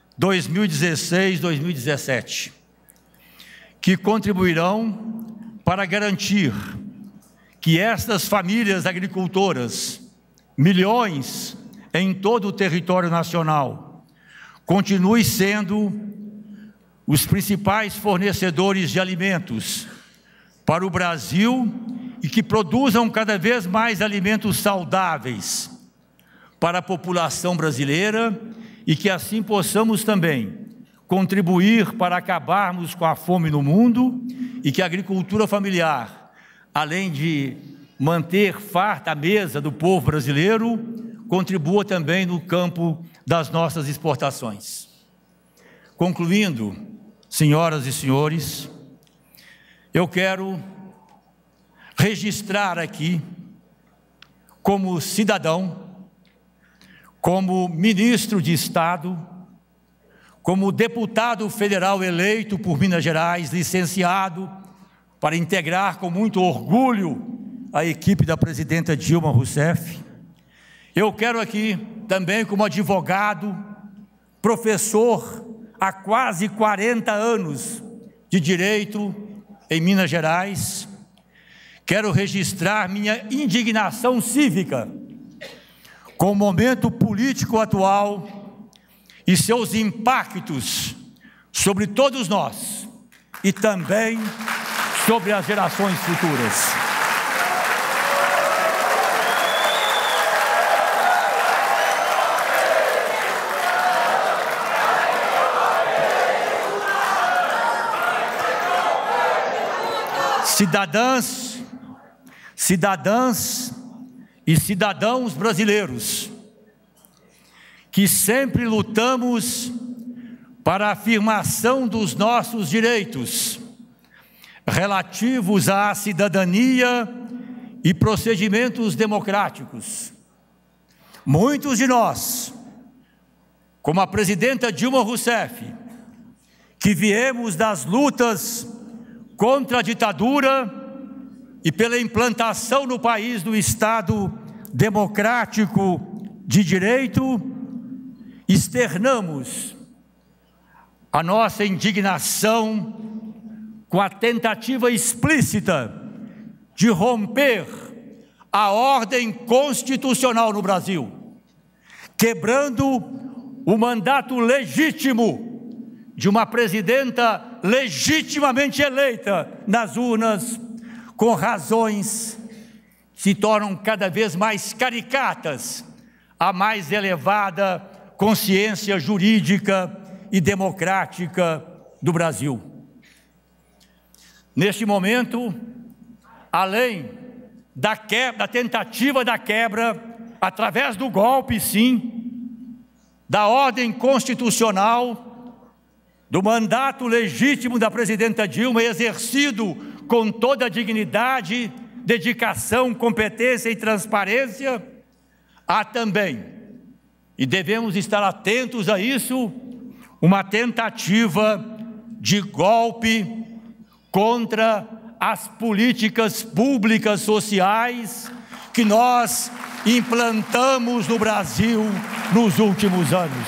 2016-2017, que contribuirão para garantir que estas famílias agricultoras, milhões em todo o território nacional, continuem sendo os principais fornecedores de alimentos para o Brasil e que produzam cada vez mais alimentos saudáveis para a população brasileira e que assim possamos também contribuir para acabarmos com a fome no mundo e que a agricultura familiar, além de manter farta a mesa do povo brasileiro, contribua também no campo das nossas exportações. Concluindo, senhoras e senhores, eu quero registrar aqui, como cidadão, como ministro de Estado, como deputado federal eleito por Minas Gerais, licenciado para integrar com muito orgulho a equipe da presidenta Dilma Rousseff. Eu quero aqui também, como advogado, professor há quase 40 anos de direito em Minas Gerais, quero registrar minha indignação cívica com o momento político atual e seus impactos sobre todos nós e também sobre as gerações futuras. Cidadãs e cidadãos brasileiros, que sempre lutamos para a afirmação dos nossos direitos relativos à cidadania e procedimentos democráticos. Muitos de nós como a presidenta Dilma Rousseff, que viemos das lutas contra a ditadura e pela implantação no país do Estado democrático de direito, externamos a nossa indignação com a tentativa explícita de romper a ordem constitucional no Brasil, quebrando o mandato legítimo de uma presidenta legitimamente eleita nas urnas, com razões que se tornam cada vez mais caricatas à mais elevada consciência jurídica e democrática do Brasil. Neste momento, além da tentativa da quebra, através do golpe, sim, da ordem constitucional, do mandato legítimo da presidenta Dilma, exercido com toda a dignidade, dedicação, competência e transparência, há também, e devemos estar atentos a isso, uma tentativa de golpe contra as políticas públicas sociais que nós implantamos no Brasil nos últimos anos.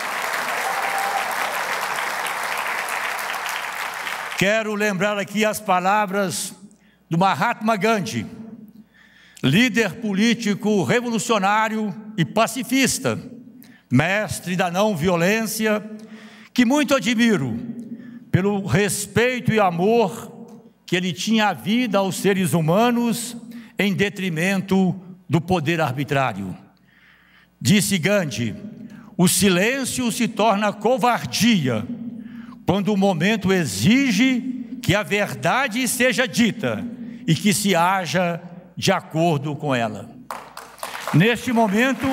Quero lembrar aqui as palavras do Mahatma Gandhi, líder político revolucionário e pacifista, mestre da não violência, que muito admiro pelo respeito e amor que ele tinha à vida aos seres humanos em detrimento do poder arbitrário. Disse Gandhi: o silêncio se torna covardia quando o momento exige que a verdade seja dita e que se haja de acordo com ela. Neste momento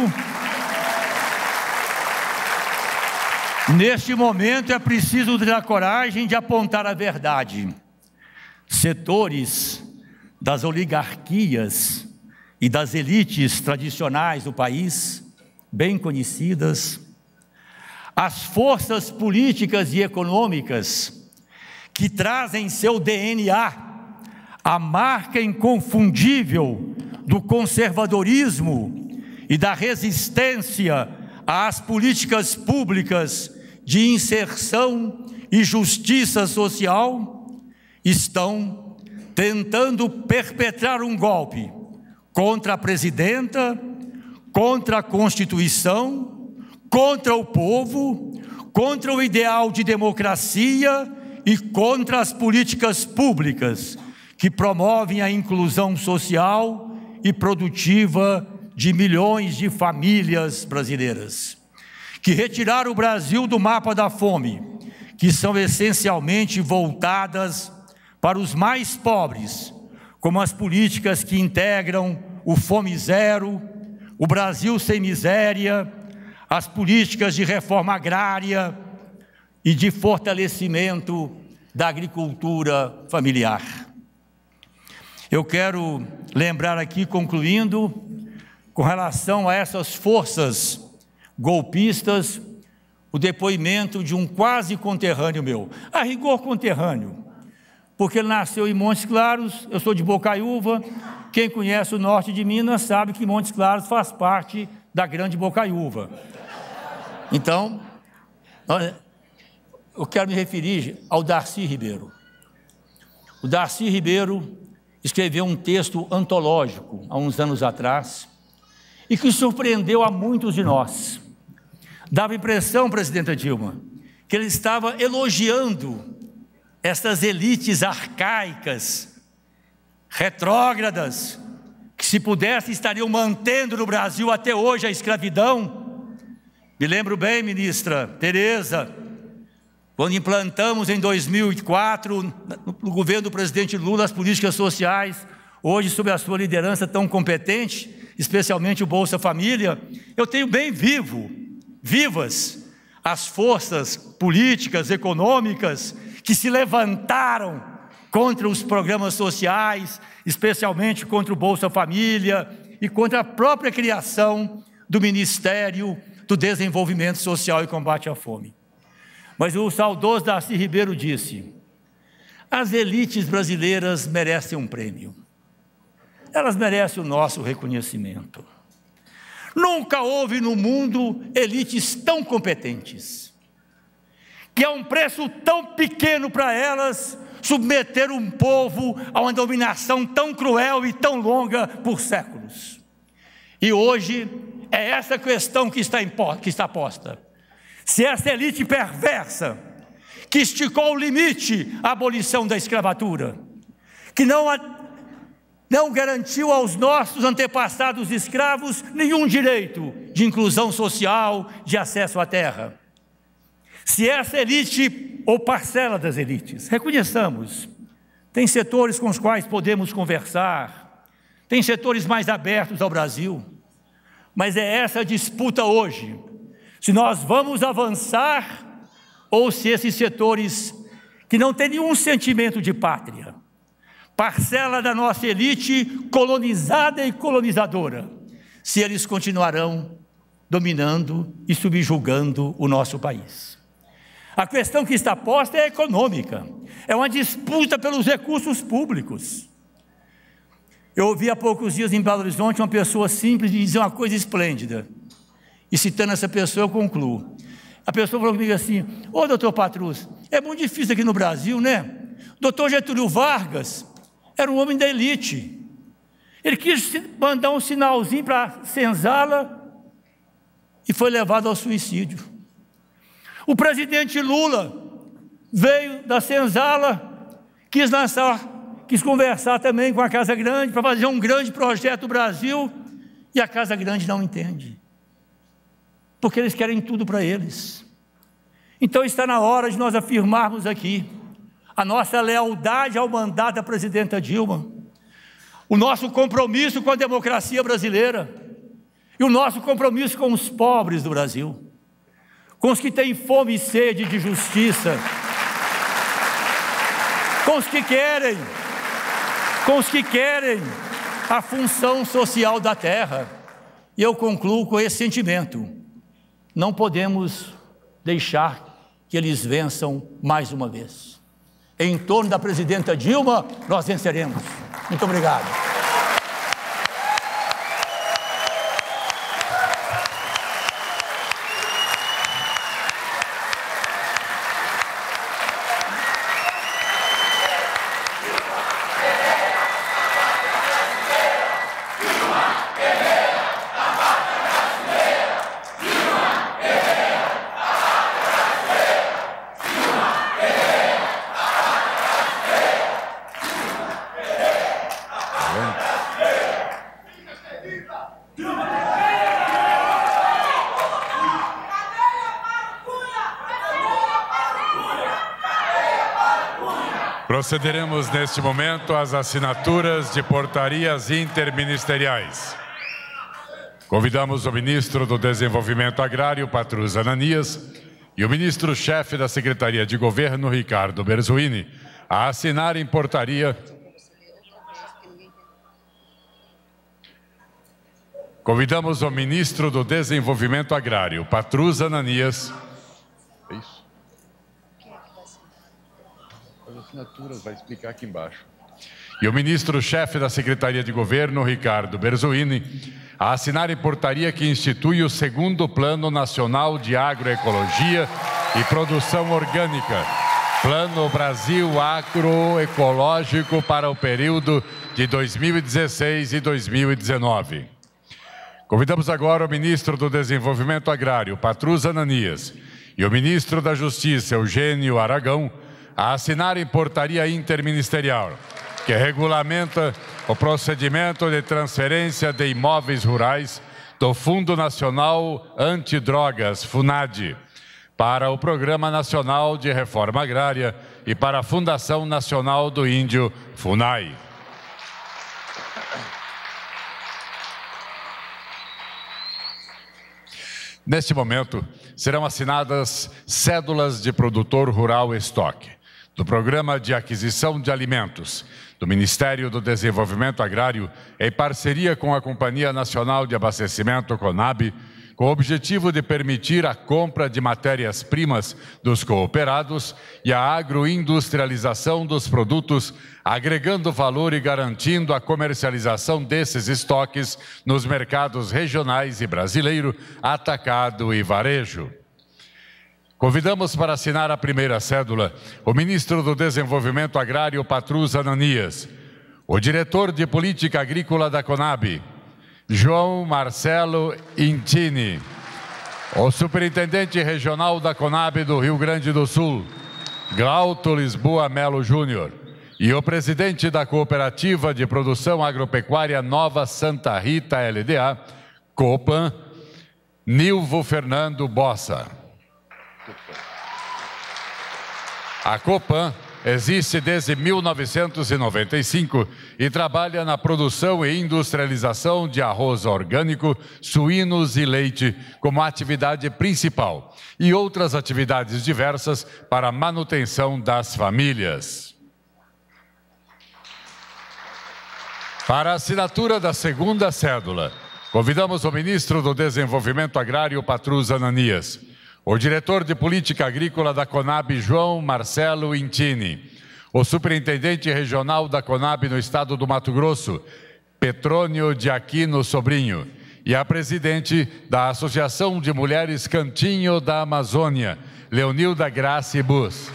é preciso ter a coragem de apontar a verdade. Setores das oligarquias e das elites tradicionais do país, bem conhecidas, as forças políticas e econômicas que trazem em seu DNA a marca inconfundível do conservadorismo e da resistência às políticas públicas de inserção e justiça social, estão tentando perpetrar um golpe contra a presidenta, contra a Constituição, contra o povo, contra o ideal de democracia e contra as políticas públicas que promovem a inclusão social e produtiva de milhões de famílias brasileiras, que retiraram o Brasil do mapa da fome, que são essencialmente voltadas para os mais pobres, como as políticas que integram o Fome Zero, o Brasil Sem Miséria, as políticas de reforma agrária e de fortalecimento da agricultura familiar. Eu quero lembrar aqui, concluindo, com relação a essas forças golpistas, o depoimento de um quase conterrâneo meu, a rigor conterrâneo, porque ele nasceu em Montes Claros, eu sou de Bocaiúva, quem conhece o norte de Minas sabe que Montes Claros faz parte da grande Bocaiúva. Então, eu quero me referir ao Darcy Ribeiro. O Darcy Ribeiro escreveu um texto antológico há uns anos atrás e que surpreendeu a muitos de nós. Dava a impressão, presidenta Dilma, que ele estava elogiando essas elites arcaicas, retrógradas, que se pudesse estariam mantendo no Brasil até hoje a escravidão. Me lembro bem, ministra Tereza, quando implantamos em 2004, no governo do presidente Lula, as políticas sociais, hoje sob a sua liderança tão competente, especialmente o Bolsa Família, eu tenho bem vivas as forças políticas, econômicas, que se levantaram contra os programas sociais, especialmente contra o Bolsa Família e contra a própria criação do Ministério do Desenvolvimento Social e Combate à Fome. Mas o saudoso Darcy Ribeiro disse: as elites brasileiras merecem um prêmio. Elas merecem o nosso reconhecimento. Nunca houve no mundo elites tão competentes, que é um preço tão pequeno para elas submeter um povo a uma dominação tão cruel e tão longa por séculos. E hoje é essa questão que está posta. Se essa elite perversa, que esticou o limite à abolição da escravatura, que não garantiu aos nossos antepassados escravos nenhum direito de inclusão social, de acesso à terra. Se essa elite, ou parcela das elites, reconheçamos, tem setores com os quais podemos conversar, tem setores mais abertos ao Brasil, mas é essa disputa hoje, se nós vamos avançar ou se esses setores que não têm nenhum sentimento de pátria, parcela da nossa elite colonizada e colonizadora, se eles continuarão dominando e subjugando o nosso país. A questão que está posta é econômica, é uma disputa pelos recursos públicos. Eu ouvi há poucos dias em Belo Horizonte uma pessoa simples dizer uma coisa esplêndida, e citando essa pessoa eu concluo. A pessoa falou comigo assim: ô doutor Patrus, é muito difícil aqui no Brasil, né? Doutor Getúlio Vargas era um homem da elite, ele quis mandar um sinalzinho para a senzala e foi levado ao suicídio. O presidente Lula veio da senzala, quis conversar também com a Casa Grande para fazer um grande projeto do Brasil, e a Casa Grande não entende, porque eles querem tudo para eles. Então está na hora de nós afirmarmos aqui a nossa lealdade ao mandato da presidenta Dilma, o nosso compromisso com a democracia brasileira e o nosso compromisso com os pobres do Brasil, com os que têm fome e sede de justiça, com os que querem a função social da terra. E eu concluo com esse sentimento: não podemos deixar que eles vençam mais uma vez. Em torno da presidenta Dilma, nós venceremos. Muito obrigado. Procederemos neste momento às assinaturas de portarias interministeriais. Convidamos o ministro do Desenvolvimento Agrário, Patrus Ananias, e o ministro-chefe da Secretaria de Governo, Ricardo Berzoini, a assinarem portaria. Convidamos o ministro do Desenvolvimento Agrário, Patrus Ananias. É isso? As assinaturas, vai explicar aqui embaixo. E o ministro-chefe da Secretaria de Governo, Ricardo Berzoini, a assinarem portaria que institui o segundo Plano Nacional de Agroecologia e Produção Orgânica, Plano Brasil Agroecológico para o período de 2016 e 2019. Convidamos agora o ministro do Desenvolvimento Agrário, Patrus Ananias, e o ministro da Justiça, Eugênio Aragão, a assinarem portaria interministerial que regulamenta o procedimento de transferência de imóveis rurais do Fundo Nacional Antidrogas, FUNAD, para o Programa Nacional de Reforma Agrária e para a Fundação Nacional do Índio, FUNAI. Neste momento, serão assinadas cédulas de produtor rural estoque, do Programa de Aquisição de Alimentos, do Ministério do Desenvolvimento Agrário, em parceria com a Companhia Nacional de Abastecimento, CONAB, com o objetivo de permitir a compra de matérias-primas dos cooperados e a agroindustrialização dos produtos, agregando valor e garantindo a comercialização desses estoques nos mercados regionais e brasileiro, atacado e varejo. Convidamos para assinar a primeira cédula o ministro do Desenvolvimento Agrário, Patrus Ananias, o diretor de Política Agrícola da Conab, João Marcelo Intini, o superintendente regional da Conab do Rio Grande do Sul, Glauto Lisboa Melo Júnior, e o presidente da Cooperativa de Produção Agropecuária Nova Santa Rita LDA, Copan, Nilvo Fernando Bossa. A Copan existe desde 1995 e trabalha na produção e industrialização de arroz orgânico, suínos e leite como atividade principal e outras atividades diversas para a manutenção das famílias. Para a assinatura da segunda cédula, convidamos o ministro do Desenvolvimento Agrário, Patrus Ananias, o diretor de Política Agrícola da Conab, João Marcelo Intini, o superintendente regional da Conab no estado do Mato Grosso, Petrônio de Aquino Sobrinho, e a presidente da Associação de Mulheres Cantinho da Amazônia, Leonilda Grace Bus.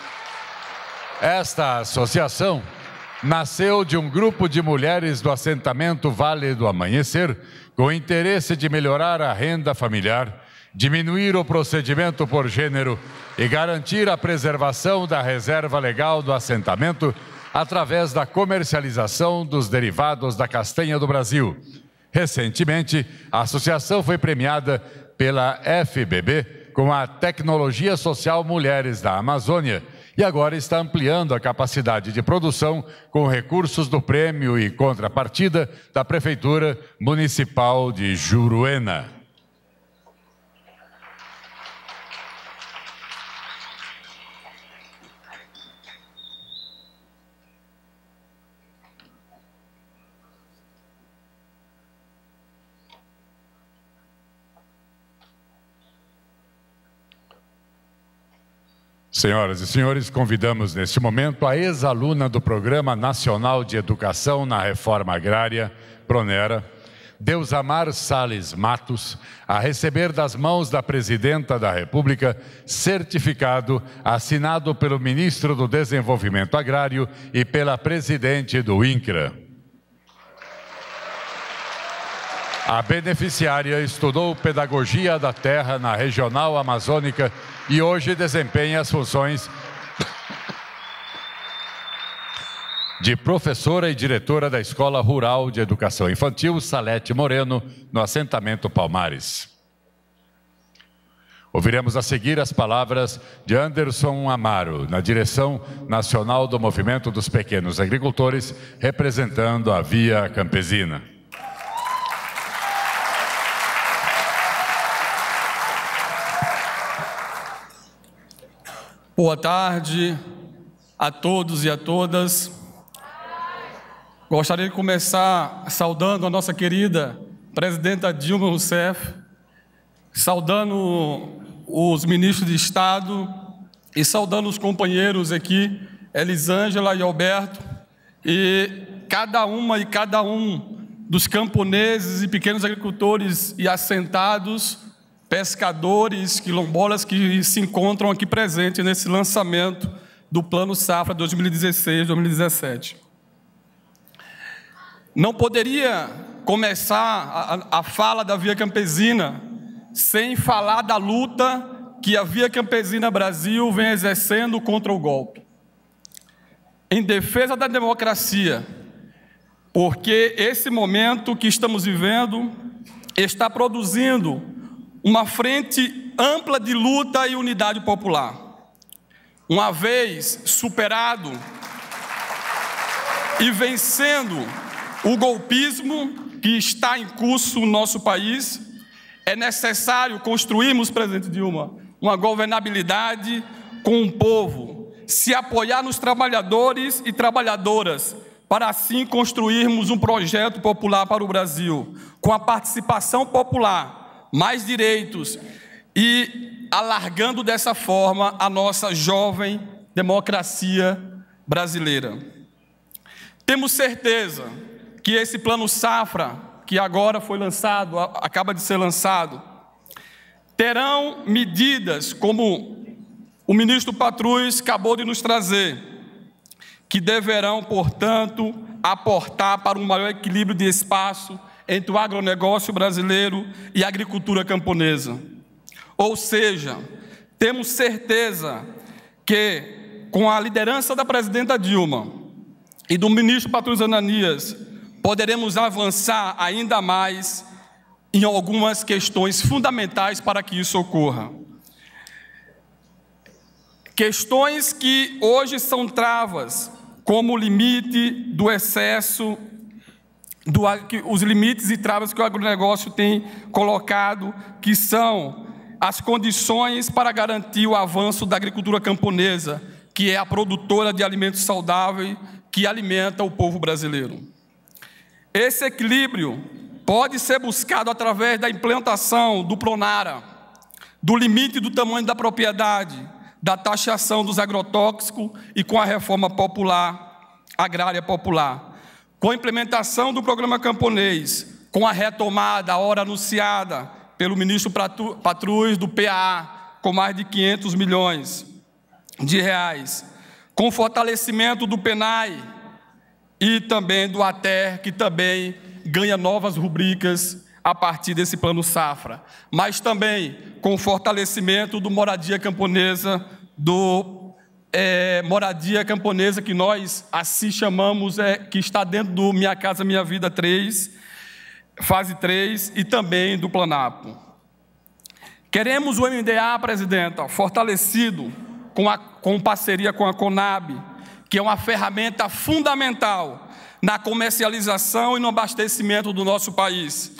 Esta associação nasceu de um grupo de mulheres do assentamento Vale do Amanhecer, com o interesse de melhorar a renda familiar, diminuir o procedimento por gênero e garantir a preservação da reserva legal do assentamento através da comercialização dos derivados da castanha do Brasil. Recentemente, a associação foi premiada pela FBB com a Tecnologia Social Mulheres da Amazônia e agora está ampliando a capacidade de produção com recursos do prêmio e contrapartida da Prefeitura Municipal de Juruena. Senhoras e senhores, convidamos neste momento a ex-aluna do Programa Nacional de Educação na Reforma Agrária, Pronera, Deusamar Salles Matos, a receber das mãos da Presidenta da República certificado assinado pelo Ministro do Desenvolvimento Agrário e pela Presidente do INCRA. A beneficiária estudou Pedagogia da Terra na Regional Amazônica e hoje desempenha as funções de professora e diretora da Escola Rural de Educação Infantil Salete Moreno, no assentamento Palmares. Ouviremos a seguir as palavras de Anderson Amaro, na direção nacional do Movimento dos Pequenos Agricultores, representando a Via Campesina. Boa tarde a todos e a todas. Gostaria de começar saudando a nossa querida presidenta Dilma Rousseff, saudando os ministros de Estado e saudando os companheiros aqui, Elisângela e Alberto, e cada uma e cada um dos camponeses e pequenos agricultores e assentados, pescadores, quilombolas que se encontram aqui presentes nesse lançamento do Plano Safra 2016-2017. Não poderia começar a fala da Via Campesina sem falar da luta que a Via Campesina Brasil vem exercendo contra o golpe. Em defesa da democracia, porque esse momento que estamos vivendo está produzindo uma frente ampla de luta e unidade popular. Uma vez superado e vencendo o golpismo que está em curso no nosso país, é necessário construirmos, presidente Dilma, uma governabilidade com o povo, se apoiar nos trabalhadores e trabalhadoras, para assim construirmos um projeto popular para o Brasil, com a participação popular, mais direitos e alargando dessa forma a nossa jovem democracia brasileira. Temos certeza que esse Plano Safra, que agora foi lançado, acaba de ser lançado, terão medidas como o ministro Patrus acabou de nos trazer, que deverão, portanto, aportar para um maior equilíbrio de espaço entre o agronegócio brasileiro e a agricultura camponesa. Ou seja, temos certeza que, com a liderança da presidenta Dilma e do ministro Patrus Ananias, poderemos avançar ainda mais em algumas questões fundamentais para que isso ocorra. Questões que hoje são travas, como o limite do excesso, os limites e travas que o agronegócio tem colocado, que são as condições para garantir o avanço da agricultura camponesa, que é a produtora de alimentos saudáveis que alimenta o povo brasileiro. Esse equilíbrio pode ser buscado através da implantação do Pronara, do limite do tamanho da propriedade, da taxação dos agrotóxicos e com a reforma popular, agrária popular. Com a implementação do programa camponês, com a retomada, a hora anunciada pelo ministro Patrus do PAA, com mais de 500 milhões de reais, com o fortalecimento do PENAI e também do ATER, que também ganha novas rubricas a partir desse Plano Safra, mas também com o fortalecimento do Moradia Camponesa, Moradia Camponesa, que nós assim chamamos, que está dentro do Minha Casa Minha Vida 3, fase 3, e também do Planapo. Queremos o MDA, presidenta, fortalecido com parceria com a Conab, que é uma ferramenta fundamental na comercialização e no abastecimento do nosso país.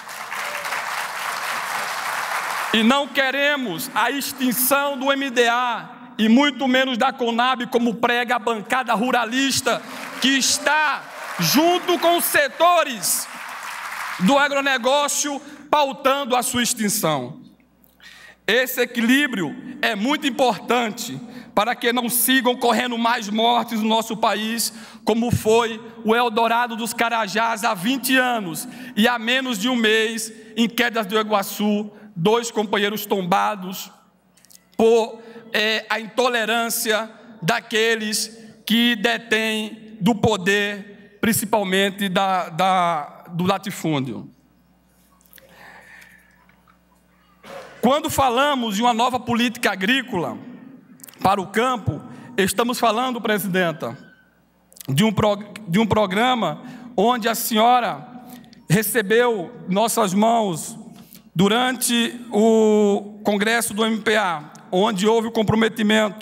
E não queremos a extinção do MDA e muito menos da Conab, como prega a bancada ruralista, que está junto com os setores do agronegócio pautando a sua extinção. Esse equilíbrio é muito importante para que não sigam correndo mais mortes no nosso país, como foi o Eldorado dos Carajás há 20 anos, e há menos de um mês, em Quedas do Iguaçu, 2 companheiros tombados por a intolerância daqueles que detêm do poder, principalmente do latifúndio. Quando falamos de uma nova política agrícola para o campo, estamos falando, presidenta, de um programa onde a senhora recebeu nossas mãos durante o congresso do MPA, onde houve o comprometimento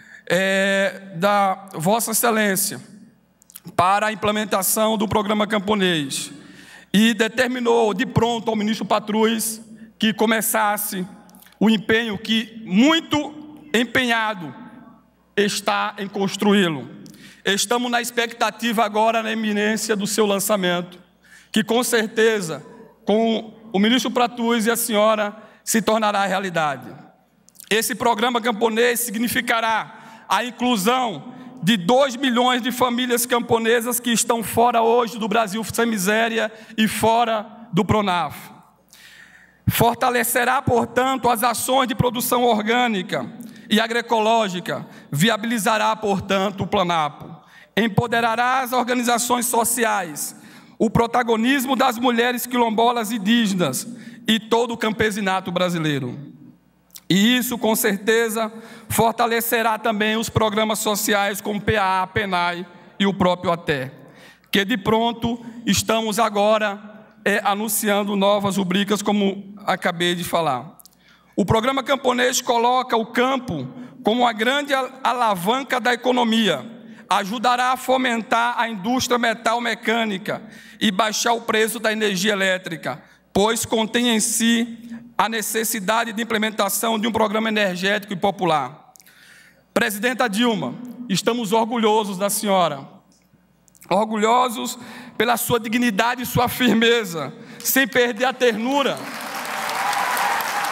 da Vossa Excelência para a implementação do programa camponês, e determinou de pronto ao ministro Patrus que começasse o empenho, que muito empenhado está em construí-lo. Estamos na expectativa agora, na iminência do seu lançamento, que com certeza, com o ministro Patrus e a senhora, se tornará realidade. Esse programa camponês significará a inclusão de 2 milhões de famílias camponesas que estão fora hoje do Brasil Sem Miséria e fora do Pronaf. Fortalecerá, portanto, as ações de produção orgânica e agroecológica, viabilizará, portanto, o Planapo. Empoderará as organizações sociais, o protagonismo das mulheres quilombolas indígenas e todo o campesinato brasileiro. E isso, com certeza, fortalecerá também os programas sociais como PAA, PENAI e o próprio ATER, que de pronto estamos agora anunciando novas rubricas, como acabei de falar. O programa camponês coloca o campo como a grande alavanca da economia, ajudará a fomentar a indústria metal-mecânica e baixar o preço da energia elétrica, pois contém em si a necessidade de implementação de um programa energético e popular. Presidenta Dilma, estamos orgulhosos da senhora, orgulhosos pela sua dignidade e sua firmeza, sem perder a ternura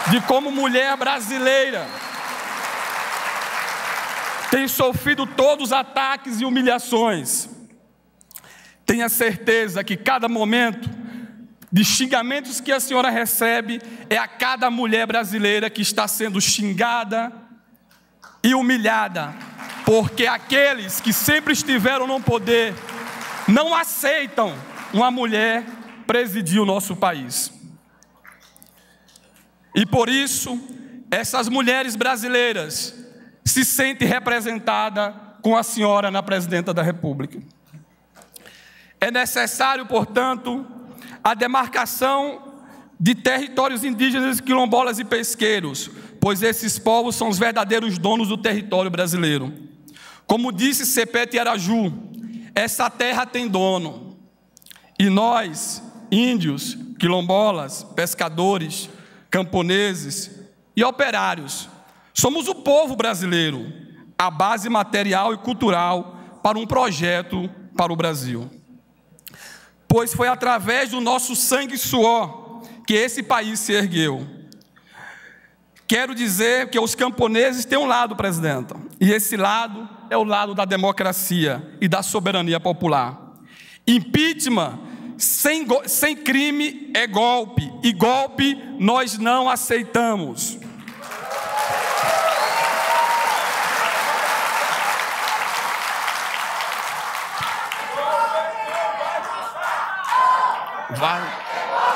de como mulher brasileira tem sofrido todos os ataques e humilhações. Tenha certeza que cada momento de xingamentos que a senhora recebe é a cada mulher brasileira que está sendo xingada e humilhada, porque aqueles que sempre estiveram no poder não aceitam uma mulher presidir o nosso país. E por isso, essas mulheres brasileiras se sentem representadas com a senhora na presidenta da República. É necessário, portanto, a demarcação de territórios indígenas, quilombolas e pesqueiros, pois esses povos são os verdadeiros donos do território brasileiro. Como disse Sepete Araju, essa terra tem dono. E nós, índios, quilombolas, pescadores, camponeses e operários, somos o povo brasileiro, a base material e cultural para um projeto para o Brasil. Pois foi através do nosso sangue e suor que esse país se ergueu. Quero dizer que os camponeses têm um lado, presidenta, e esse lado é o lado da democracia e da soberania popular. Impeachment sem crime é golpe, e golpe nós não aceitamos. Vai.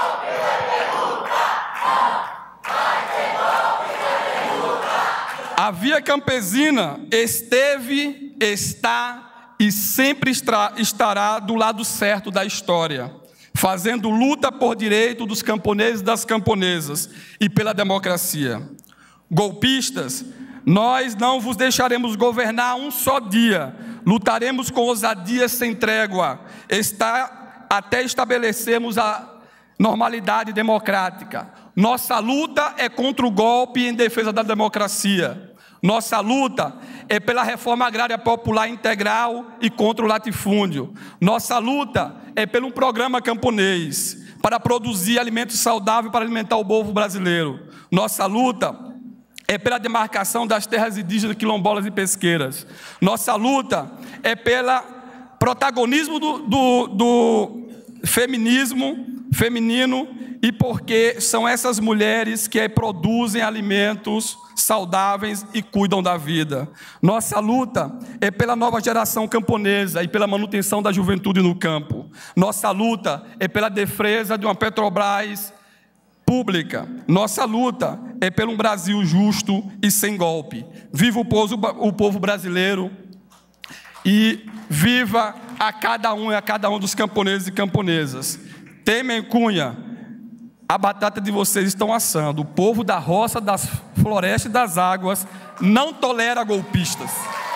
A Via Campesina esteve, está e sempre estará do lado certo da história, fazendo luta por direito dos camponeses e das camponesas e pela democracia. Golpistas, nós não vos deixaremos governar um só dia, lutaremos com ousadia sem trégua, até estabelecermos a normalidade democrática. Nossa luta é contra o golpe e em defesa da democracia. Nossa luta é pela reforma agrária popular integral e contra o latifúndio. Nossa luta é pelo programa camponês, para produzir alimentos saudáveis para alimentar o povo brasileiro. Nossa luta é pela demarcação das terras indígenas, quilombolas e pesqueiras. Nossa luta é pelo protagonismo do feminismo feminino, e porque são essas mulheres que produzem alimentos saudáveis e cuidam da vida. Nossa luta é pela nova geração camponesa e pela manutenção da juventude no campo. Nossa luta é pela defesa de uma Petrobras pública. Nossa luta é pelo um Brasil justo e sem golpe. Viva o povo brasileiro e viva a cada um e a cada um dos camponeses e camponesas. Temer, Cunha, a batata de vocês estão assando. O povo da roça, das florestas e das águas não tolera golpistas.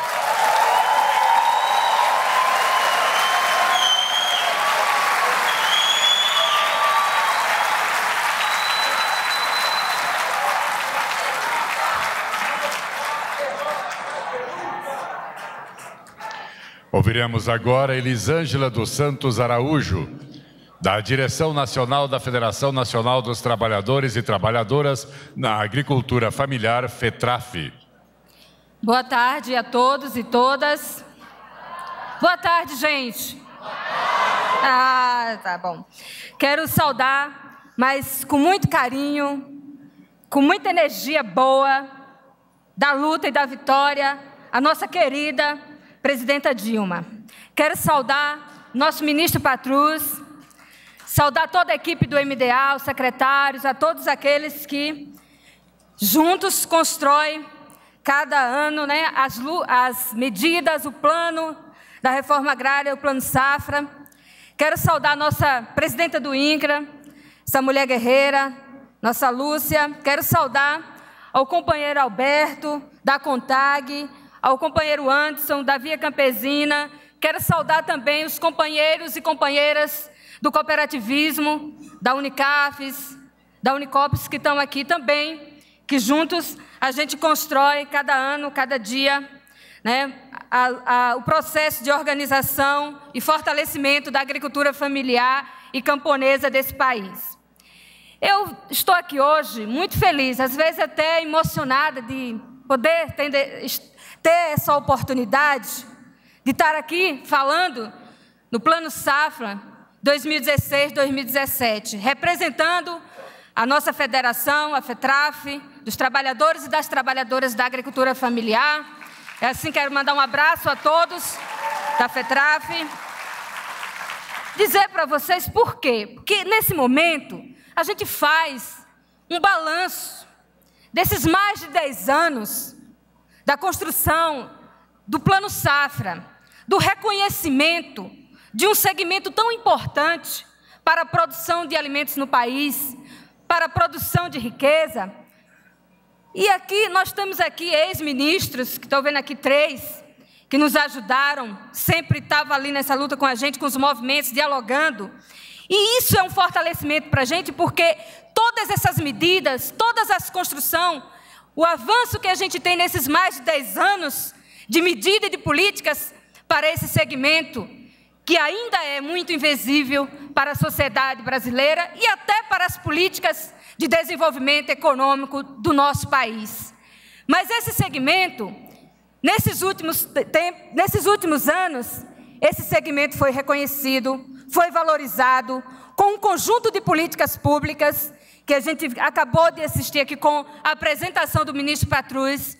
Ouviremos agora Elisângela dos Santos Araújo, da Direção Nacional da Federação Nacional dos Trabalhadores e Trabalhadoras na Agricultura Familiar, FETRAF. Boa tarde a todos e todas. Boa tarde, gente. Ah, tá bom. Quero saudar, mas com muito carinho, com muita energia boa, da luta e da vitória, a nossa querida presidenta Dilma. Quero saudar nosso ministro Patrus, saudar toda a equipe do MDA, os secretários, a todos aqueles que juntos constroem cada ano, né, as medidas, o plano da reforma agrária, o plano Safra. Quero saudar a nossa presidenta do INCRA, essa mulher guerreira, nossa Lúcia. Quero saudar ao companheiro Alberto, da CONTAG, ao companheiro Anderson, da Via Campesina. Quero saudar também os companheiros e companheiras do cooperativismo, da Unicafes, da Unicopes, que estão aqui também, que juntos a gente constrói cada ano, cada dia, né, o processo de organização e fortalecimento da agricultura familiar e camponesa desse país. Eu estou aqui hoje muito feliz, às vezes até emocionada de poder ter essa oportunidade de estar aqui falando no Plano Safra 2016-2017, representando a nossa federação, a FETRAF, dos trabalhadores e das trabalhadoras da agricultura familiar. É assim, quero mandar um abraço a todos da FETRAF. Dizer para vocês por quê? Porque nesse momento a gente faz um balanço desses mais de 10 anos da construção do Plano Safra, do reconhecimento de um segmento tão importante para a produção de alimentos no país, para a produção de riqueza. E aqui, nós temos aqui ex-ministros, que estou vendo aqui 3, que nos ajudaram, sempre estavam ali nessa luta com a gente, com os movimentos, dialogando. E isso é um fortalecimento para a gente, porque todas essas medidas, todas as construções, o avanço que a gente tem nesses mais de 10 anos de medida e de políticas para esse segmento, que ainda é muito invisível para a sociedade brasileira e até para as políticas de desenvolvimento econômico do nosso país. Mas esse segmento, nesses últimos anos, esse segmento foi reconhecido, foi valorizado, com um conjunto de políticas públicas, que a gente acabou de assistir aqui com a apresentação do ministro Patrus,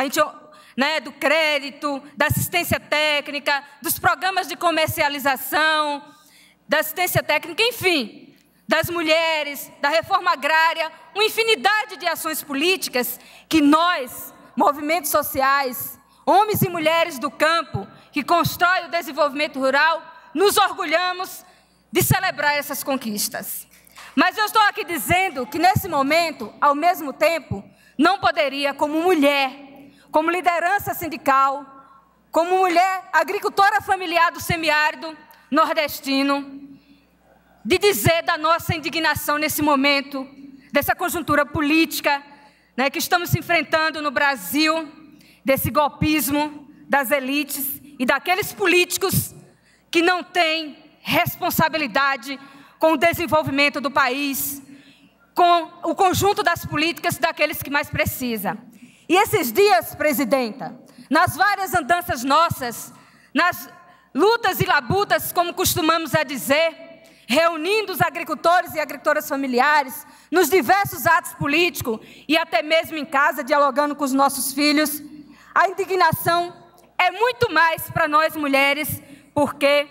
do crédito, da assistência técnica, dos programas de comercialização, da assistência técnica, enfim, das mulheres, da reforma agrária, uma infinidade de ações políticas que nós, movimentos sociais, homens e mulheres do campo, que constroem o desenvolvimento rural, nos orgulhamos de celebrar essas conquistas. Mas eu estou aqui dizendo que, nesse momento, ao mesmo tempo, não poderia, como mulher, como liderança sindical, como mulher agricultora familiar do semiárido nordestino, de dizer da nossa indignação nesse momento, dessa conjuntura política, que estamos enfrentando no Brasil, desse golpismo das elites e daqueles políticos que não têm responsabilidade com o desenvolvimento do país, com o conjunto das políticas daqueles que mais precisam. E esses dias, presidenta, nas várias andanças nossas, nas lutas e labutas, como costumamos a dizer, reunindo os agricultores e agricultoras familiares, nos diversos atos políticos e até mesmo em casa, dialogando com os nossos filhos, a indignação é muito mais para nós mulheres, porque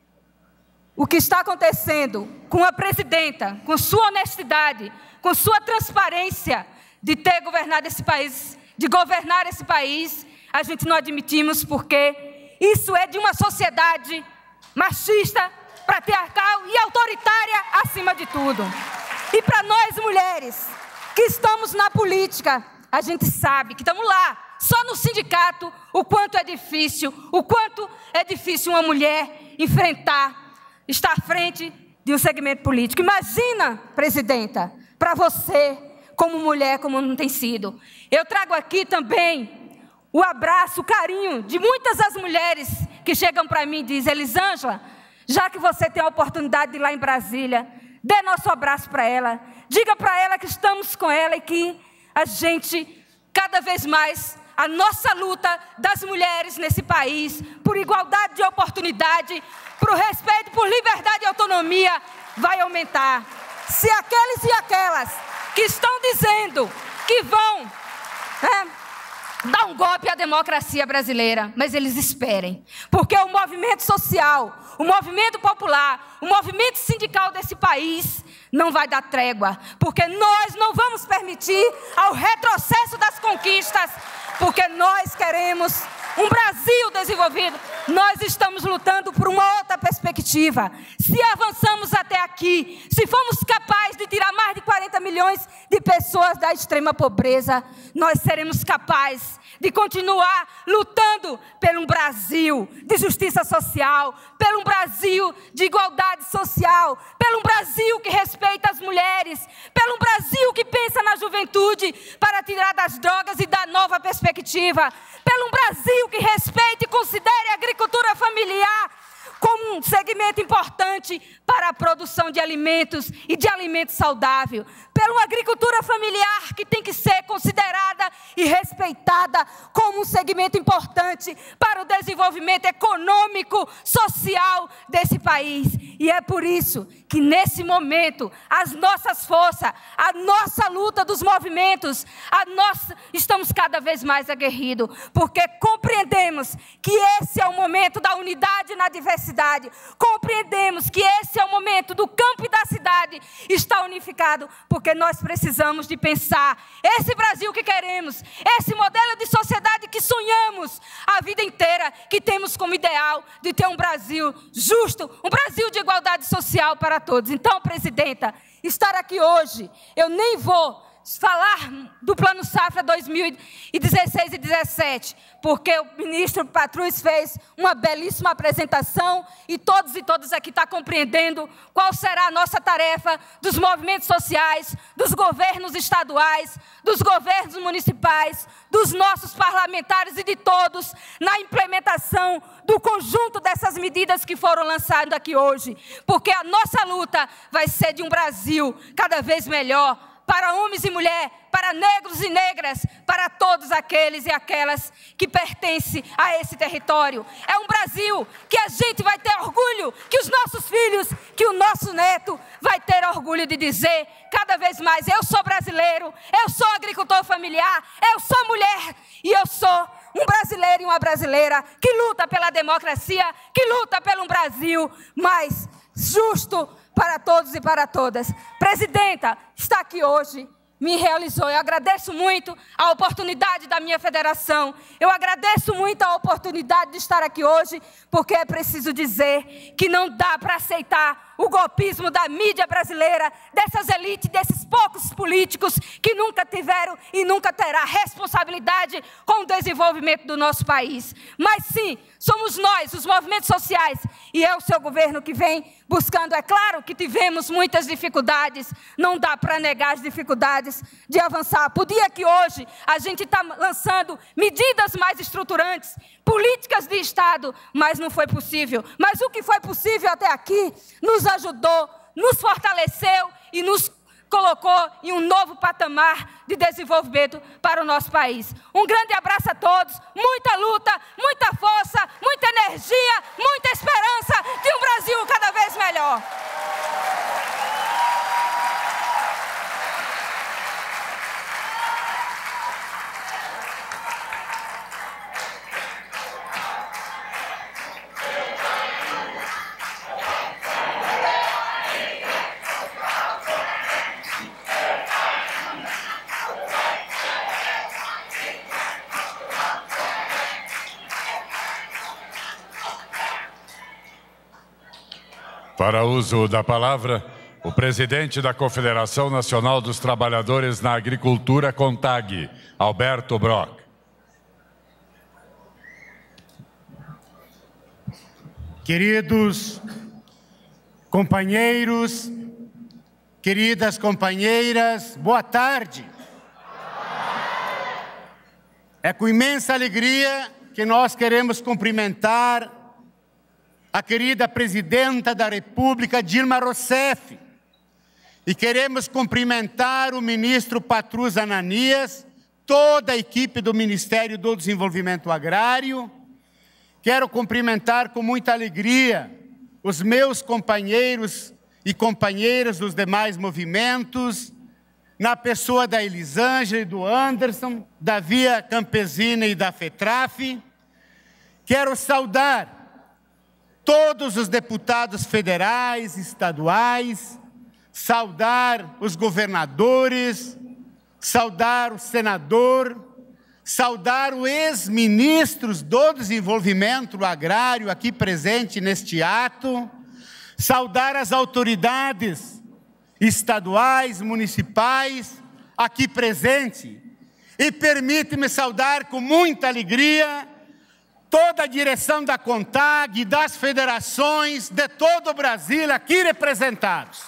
o que está acontecendo com a presidenta, com sua honestidade, com sua transparência de ter governado esse país, de governar esse país, a gente não admitimos, porque isso é de uma sociedade machista, patriarcal e autoritária acima de tudo. E para nós mulheres que estamos na política, a gente sabe que estamos lá, só no sindicato, o quanto é difícil uma mulher enfrentar, estar à frente de um segmento político. Imagina, presidenta, para você, como mulher, como não tem sido. Eu trago aqui também o abraço, o carinho de muitas das mulheres que chegam para mim e dizem: Elisângela, já que você tem a oportunidade de ir lá em Brasília, dê nosso abraço para ela, diga para ela que estamos com ela e que a gente, cada vez mais, a nossa luta das mulheres nesse país, por igualdade de oportunidade, por respeito, por liberdade e autonomia, vai aumentar. Se aqueles e aquelas que estão dizendo que vão dar um golpe à democracia brasileira, mas eles esperem, porque o movimento social, o movimento popular, o movimento sindical desse país não vai dar trégua, porque nós não vamos permitir ao retrocesso das conquistas, porque nós queremos um Brasil desenvolvido. Nós estamos lutando por uma outra perspectiva. Se avançamos até aqui, se formos capazes de tirar mais de 40 milhões de pessoas da extrema pobreza, nós seremos capazes de continuar lutando pelo um Brasil de justiça social, pelo um Brasil de igualdade social, pelo um Brasil que respeita as mulheres, pelo um Brasil que pensa na juventude para tirar das drogas e dar nova perspectiva, pelo um Brasil que respeite e considere a agricultura familiar como um segmento importante para a produção de alimentos e de alimento saudável, pela uma agricultura familiar que tem que ser considerada e respeitada como um segmento importante para o desenvolvimento econômico, social desse país. E é por isso que nesse momento as nossas forças, a nossa luta dos movimentos, estamos cada vez mais aguerridos, porque compreendemos que esse é o momento da unidade na diversidade, compreendemos que esse é o momento do campo e da cidade estar unificado, porque nós precisamos de pensar esse Brasil que queremos, esse modelo de sociedade que sonhamos a vida inteira, que temos como ideal de ter um Brasil justo, um Brasil de igualdade social para todos. Então, presidenta, estar aqui hoje, eu nem vou falar do Plano Safra 2016 e 2017, porque o ministro Patrus fez uma belíssima apresentação e todos aqui estão compreendendo qual será a nossa tarefa dos movimentos sociais, dos governos estaduais, dos governos municipais, dos nossos parlamentares e de todos na implementação do conjunto dessas medidas que foram lançadas aqui hoje, porque a nossa luta vai ser de um Brasil cada vez melhor, para homens e mulheres, para negros e negras, para todos aqueles e aquelas que pertencem a esse território. É um Brasil que a gente vai ter orgulho, que os nossos filhos, que o nosso neto vai ter orgulho de dizer cada vez mais: eu sou brasileiro, eu sou agricultor familiar, eu sou mulher e eu sou um brasileiro e uma brasileira que luta pela democracia, que luta pelo um Brasil mais justo para todos e para todas. Presidenta, está aqui hoje, me realizou. Eu agradeço muito a oportunidade da minha federação. Eu agradeço muito a oportunidade de estar aqui hoje, porque é preciso dizer que não dá para aceitar o golpismo da mídia brasileira, dessas elites, desses poucos políticos que nunca tiveram e nunca terá responsabilidade com o desenvolvimento do nosso país. Mas sim, somos nós, os movimentos sociais, e é o seu governo que vem buscando. É claro que tivemos muitas dificuldades, não dá para negar as dificuldades de avançar. Podia que hoje a gente está lançando medidas mais estruturantes, políticas de Estado, mas não foi possível. Mas o que foi possível até aqui nos ajudou, nos fortaleceu e nos colocou em um novo patamar de desenvolvimento para o nosso país. Um grande abraço a todos, muita luta, muita força, muita energia, muita esperança de um Brasil cada vez melhor. Para uso da palavra, o presidente da Confederação Nacional dos Trabalhadores na Agricultura, CONTAG, Alberto Brock. Queridos companheiros, queridas companheiras, boa tarde. É com imensa alegria que nós queremos cumprimentar a querida Presidenta da República, Dilma Rousseff, e queremos cumprimentar o ministro Patrus Ananias, toda a equipe do Ministério do Desenvolvimento Agrário. Quero cumprimentar com muita alegria os meus companheiros e companheiras dos demais movimentos, na pessoa da Elisângela e do Anderson, da Via Campesina e da FETRAF. Quero saudar todos os deputados federais, estaduais, saudar os governadores, saudar o senador, saudar os ex-ministros do Desenvolvimento Agrário aqui presente neste ato, saudar as autoridades estaduais, municipais aqui presentes, e permite-me saudar com muita alegria toda a direção da CONTAG, das federações de todo o Brasil aqui representados.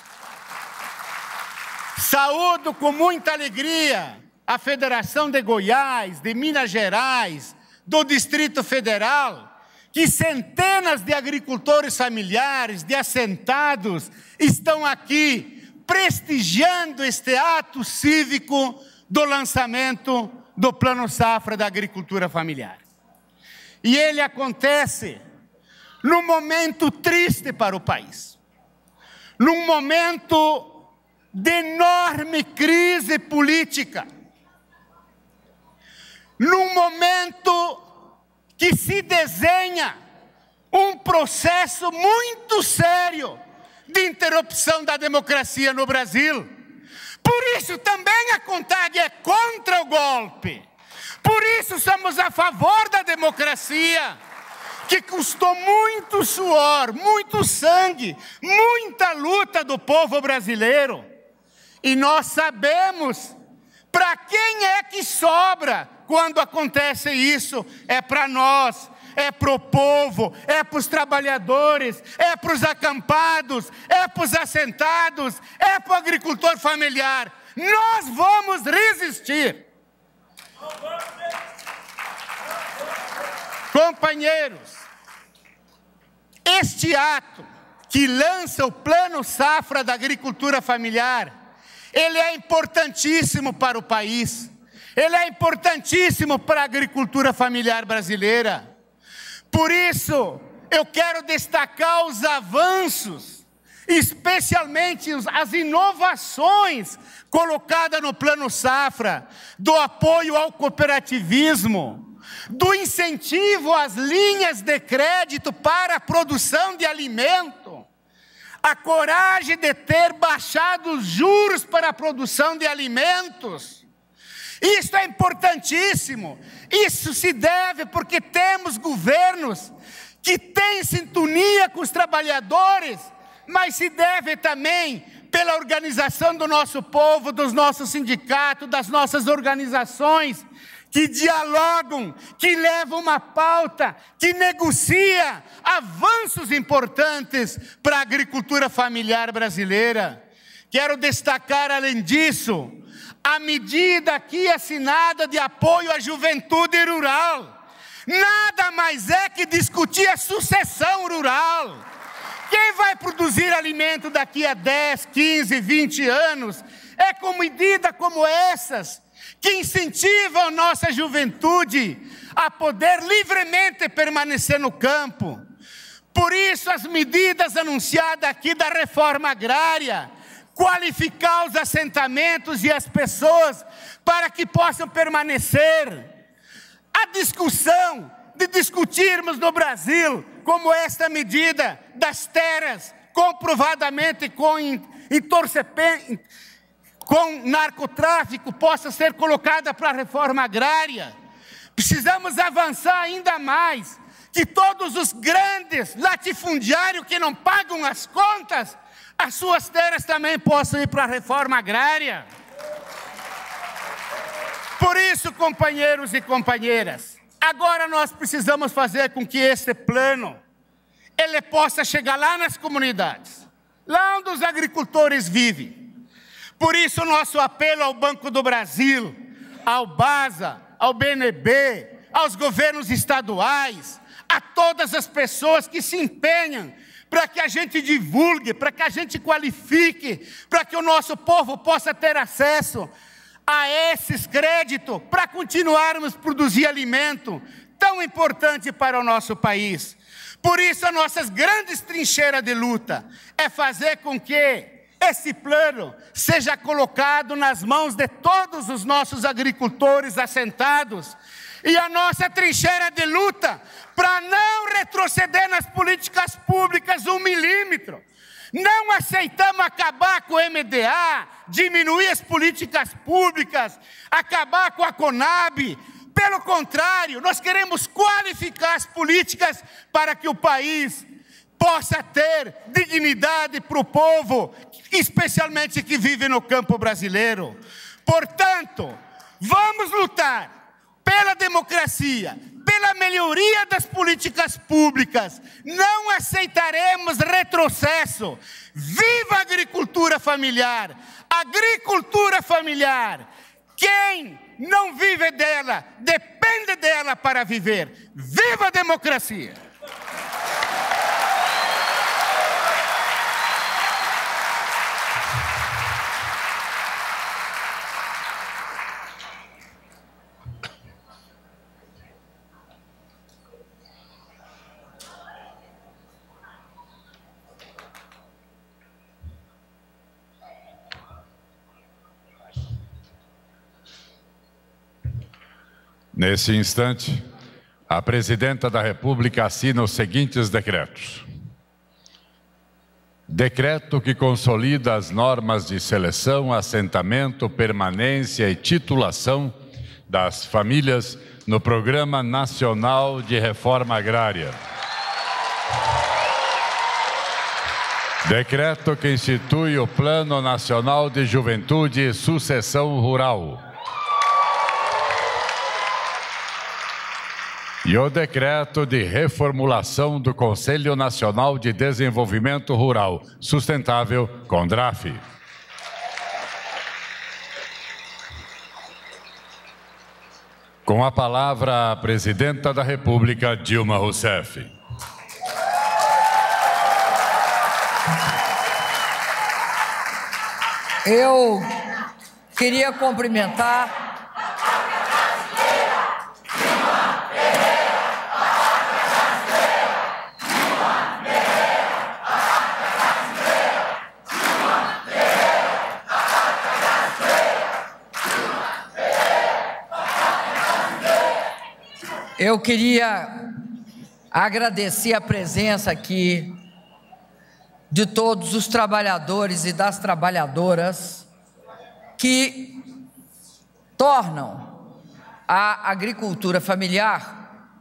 Saúdo com muita alegria a Federação de Goiás, de Minas Gerais, do Distrito Federal, que centenas de agricultores familiares, de assentados, estão aqui prestigiando este ato cívico do lançamento do Plano Safra da Agricultura Familiar. E ele acontece num momento triste para o país, num momento de enorme crise política, num momento que se desenha um processo muito sério de interrupção da democracia no Brasil. Por isso também a CONTAG é contra o golpe. Por isso somos a favor da democracia, que custou muito suor, muito sangue, muita luta do povo brasileiro. E nós sabemos para quem é que sobra quando acontece isso. É para nós, é para o povo, é para os trabalhadores, é para os acampados, é para os assentados, é para o agricultor familiar. Nós vamos resistir. Companheiros, este ato que lança o Plano Safra da Agricultura Familiar, ele é importantíssimo para o país, ele é importantíssimo para a agricultura familiar brasileira. Por isso, eu quero destacar os avanços, especialmente as inovações colocadas no Plano Safra, do apoio ao cooperativismo, do incentivo às linhas de crédito para a produção de alimento, a coragem de ter baixado os juros para a produção de alimentos. Isso é importantíssimo. Isso se deve porque temos governos que têm sintonia com os trabalhadores, mas se deve também pela organização do nosso povo, dos nossos sindicatos, das nossas organizações, que dialogam, que levam uma pauta, que negocia avanços importantes para a agricultura familiar brasileira. Quero destacar, além disso, a medida aqui assinada de apoio à juventude rural. Nada mais é que discutir a sucessão rural. Quem vai produzir alimento daqui a 10, 15, 20 anos? É com medida como essas, que incentivam a nossa juventude a poder livremente permanecer no campo. Por isso, as medidas anunciadas aqui da reforma agrária, qualificar os assentamentos e as pessoas para que possam permanecer. A discussão de discutirmos no Brasil como esta medida das terras comprovadamente com entorpecente, com narcotráfico, possa ser colocada para a reforma agrária. Precisamos avançar ainda mais, que todos os grandes latifundiários que não pagam as contas, as suas terras também possam ir para a reforma agrária. Por isso, companheiros e companheiras, agora nós precisamos fazer com que esse plano, ele possa chegar lá nas comunidades, lá onde os agricultores vivem. Por isso, nosso apelo ao Banco do Brasil, ao BASA, ao BNB, aos governos estaduais, a todas as pessoas que se empenham para que a gente divulgue, para que a gente qualifique, para que o nosso povo possa ter acesso a esses créditos, para continuarmos a produzir alimento tão importante para o nosso país. Por isso, as nossas grandes trincheiras de luta é fazer com que esse plano seja colocado nas mãos de todos os nossos agricultores assentados. E a nossa trincheira de luta para não retroceder nas políticas públicas 1 milímetro. Não aceitamos acabar com o MDA, diminuir as políticas públicas, acabar com a Conab. Pelo contrário, nós queremos qualificar as políticas para que o país possa ter dignidade para o povo, especialmente que vive no campo brasileiro. Portanto, vamos lutar pela democracia, pela melhoria das políticas públicas. Não aceitaremos retrocesso. Viva a agricultura familiar! Agricultura familiar! Quem não vive dela, depende dela para viver. Viva a democracia! Nesse instante, a Presidenta da República assina os seguintes decretos. Decreto que consolida as normas de seleção, assentamento, permanência e titulação das famílias no Programa Nacional de Reforma Agrária. Decreto que institui o Plano Nacional de Juventude e Sucessão Rural. E o decreto de reformulação do Conselho Nacional de Desenvolvimento Rural Sustentável, CONDRAF. Com a palavra, a Presidenta da República, Dilma Rousseff. Eu queria cumprimentar Eu queria agradecer a presença aqui de todos os trabalhadores e das trabalhadoras que tornam a agricultura familiar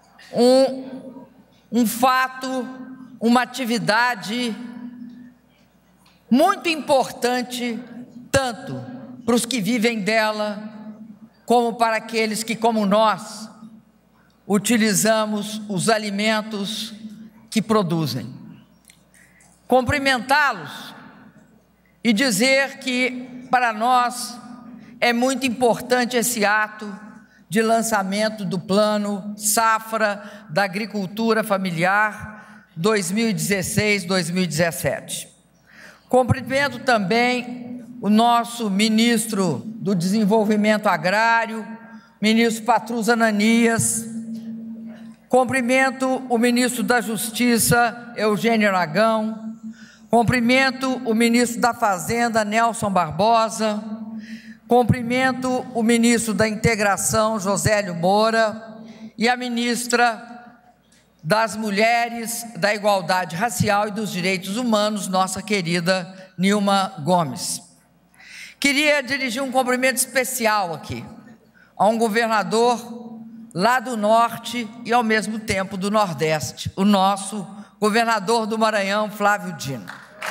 um fato, uma atividade muito importante, tanto para os que vivem dela, como para aqueles que, como nós, utilizamos os alimentos que produzem. Cumprimentá-los e dizer que, para nós, é muito importante esse ato de lançamento do Plano Safra da Agricultura Familiar 2016-2017. Cumprimento também o nosso ministro do Desenvolvimento Agrário, ministro Patrus Ananias. Cumprimento o ministro da Justiça, Eugênio Aragão. Cumprimento o ministro da Fazenda, Nelson Barbosa. Cumprimento o ministro da Integração, Josélio Moura. E a ministra das Mulheres, da Igualdade Racial e dos Direitos Humanos, nossa querida Nilma Gomes. Queria dirigir um cumprimento especial aqui a um governador lá do Norte e, ao mesmo tempo, do Nordeste, o nosso governador do Maranhão, Flávio Dino.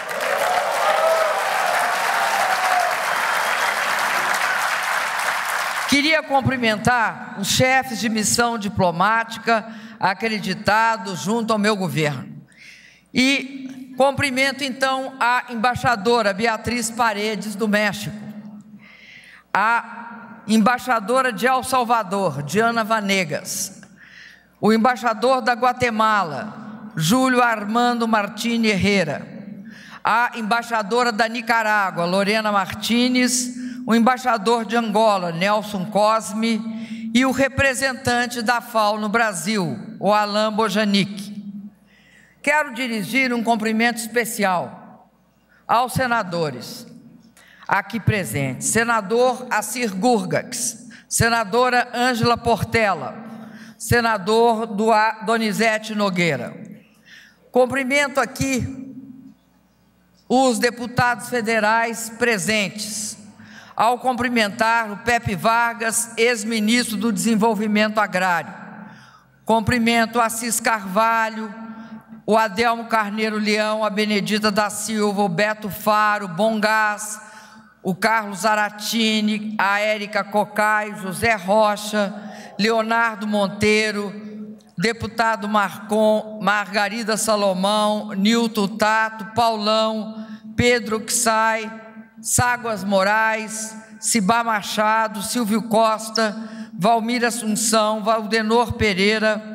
Queria cumprimentar os chefes de missão diplomática acreditados junto ao meu governo. E cumprimento, então, a embaixadora Beatriz Paredes, do México, a embaixadora de El Salvador, Diana Vanegas, o embaixador da Guatemala, Júlio Armando Martini Herrera, a embaixadora da Nicarágua, Lorena Martínez, o embaixador de Angola, Nelson Cosme, e o representante da FAO no Brasil, o Alain Bojanic. Quero dirigir um cumprimento especial aos senadores aqui presentes, senador Assir Gurgax, senadora Ângela Portela, senador Donizete Nogueira. Cumprimento aqui os deputados federais presentes, ao cumprimentar o Pepe Vargas, ex-ministro do Desenvolvimento Agrário. Cumprimento a Assis Carvalho, o Adelmo Carneiro Leão, a Benedita da Silva, o Beto Faro, Bom Gás, o Carlos Aratini, a Érica Cocai, José Rocha, Leonardo Monteiro, deputado Marcon, Margarida Salomão, Nilton Tato, Paulão, Pedro Xai, Ságuas Moraes, Cibá Machado, Silvio Costa, Valmir Assunção, Valdenor Pereira,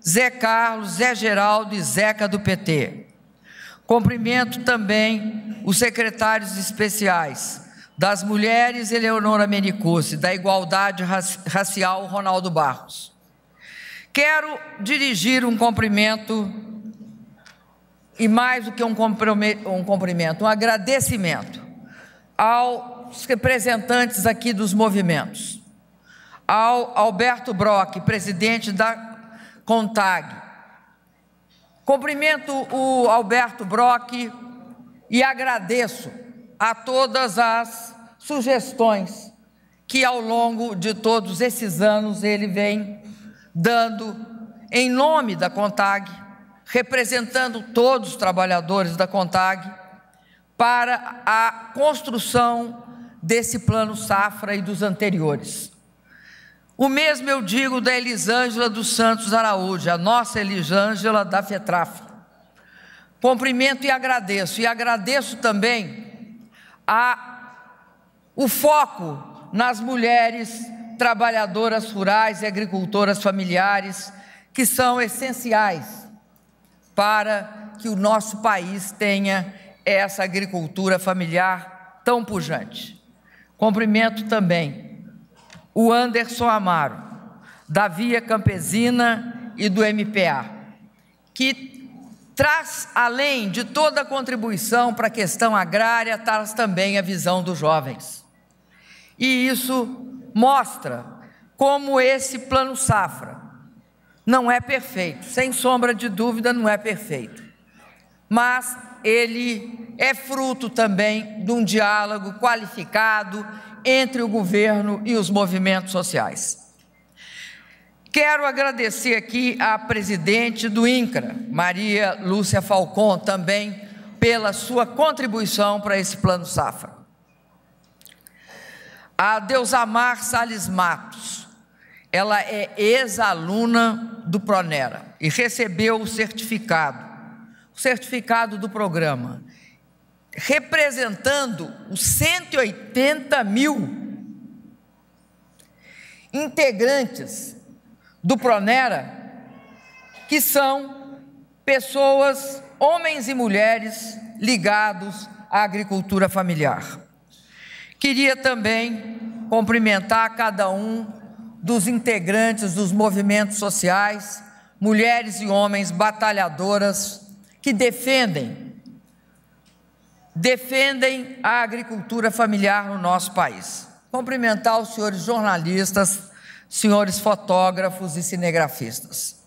Zé Carlos, Zé Geraldo e Zeca do PT. Cumprimento também os secretários especiais das Mulheres, Eleonora Menicucci, da Igualdade Racial, Ronaldo Barros. Quero dirigir um cumprimento, e mais do que um cumprimento, um agradecimento aos representantes aqui dos movimentos, ao Alberto Brock, presidente da CONTAG. Cumprimento o Alberto Brock e agradeço a todas as sugestões que ao longo de todos esses anos ele vem dando em nome da CONTAG, representando todos os trabalhadores da CONTAG, para a construção desse Plano Safra e dos anteriores. O mesmo eu digo da Elisângela dos Santos Araújo, a nossa Elisângela da FETRAF. Cumprimento e agradeço também o foco nas mulheres trabalhadoras rurais e agricultoras familiares, que são essenciais para que o nosso país tenha essa agricultura familiar tão pujante. Cumprimento também o Anderson Amaro, da Via Campesina e do MPA, que traz, além de toda a contribuição para a questão agrária, traz também a visão dos jovens. E isso mostra como esse Plano Safra não é perfeito, sem sombra de dúvida não é perfeito, mas ele é fruto também de um diálogo qualificado entre o governo e os movimentos sociais. Quero agradecer aqui à presidente do INCRA, Maria Lúcia Falcon, também pela sua contribuição para esse Plano Safra. A Deusamar Salles Matos, ela é ex-aluna do Pronera e recebeu o certificado do programa, representando os 180 mil integrantes do Pronera, que são pessoas, homens e mulheres, ligados à agricultura familiar. Queria também cumprimentar cada um dos integrantes dos movimentos sociais, mulheres e homens batalhadoras que defendem a agricultura familiar no nosso país. Cumprimentar os senhores jornalistas, senhores fotógrafos e cinegrafistas.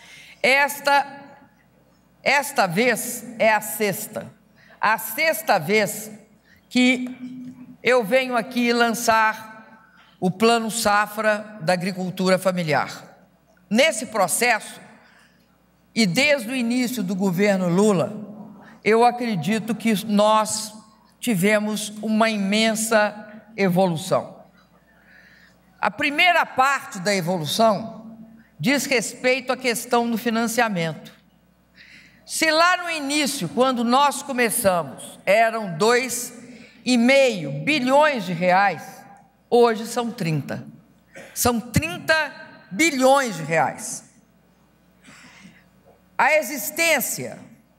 Esta vez é a sexta vez que eu venho aqui lançar o Plano Safra da agricultura familiar. Nesse processo, e desde o início do governo Lula, eu acredito que nós tivemos uma imensa evolução. A primeira parte da evolução diz respeito à questão do financiamento. Se lá no início, quando nós começamos, eram 2,5 bilhões de reais, hoje são 30. São 30 bilhões de reais. A existência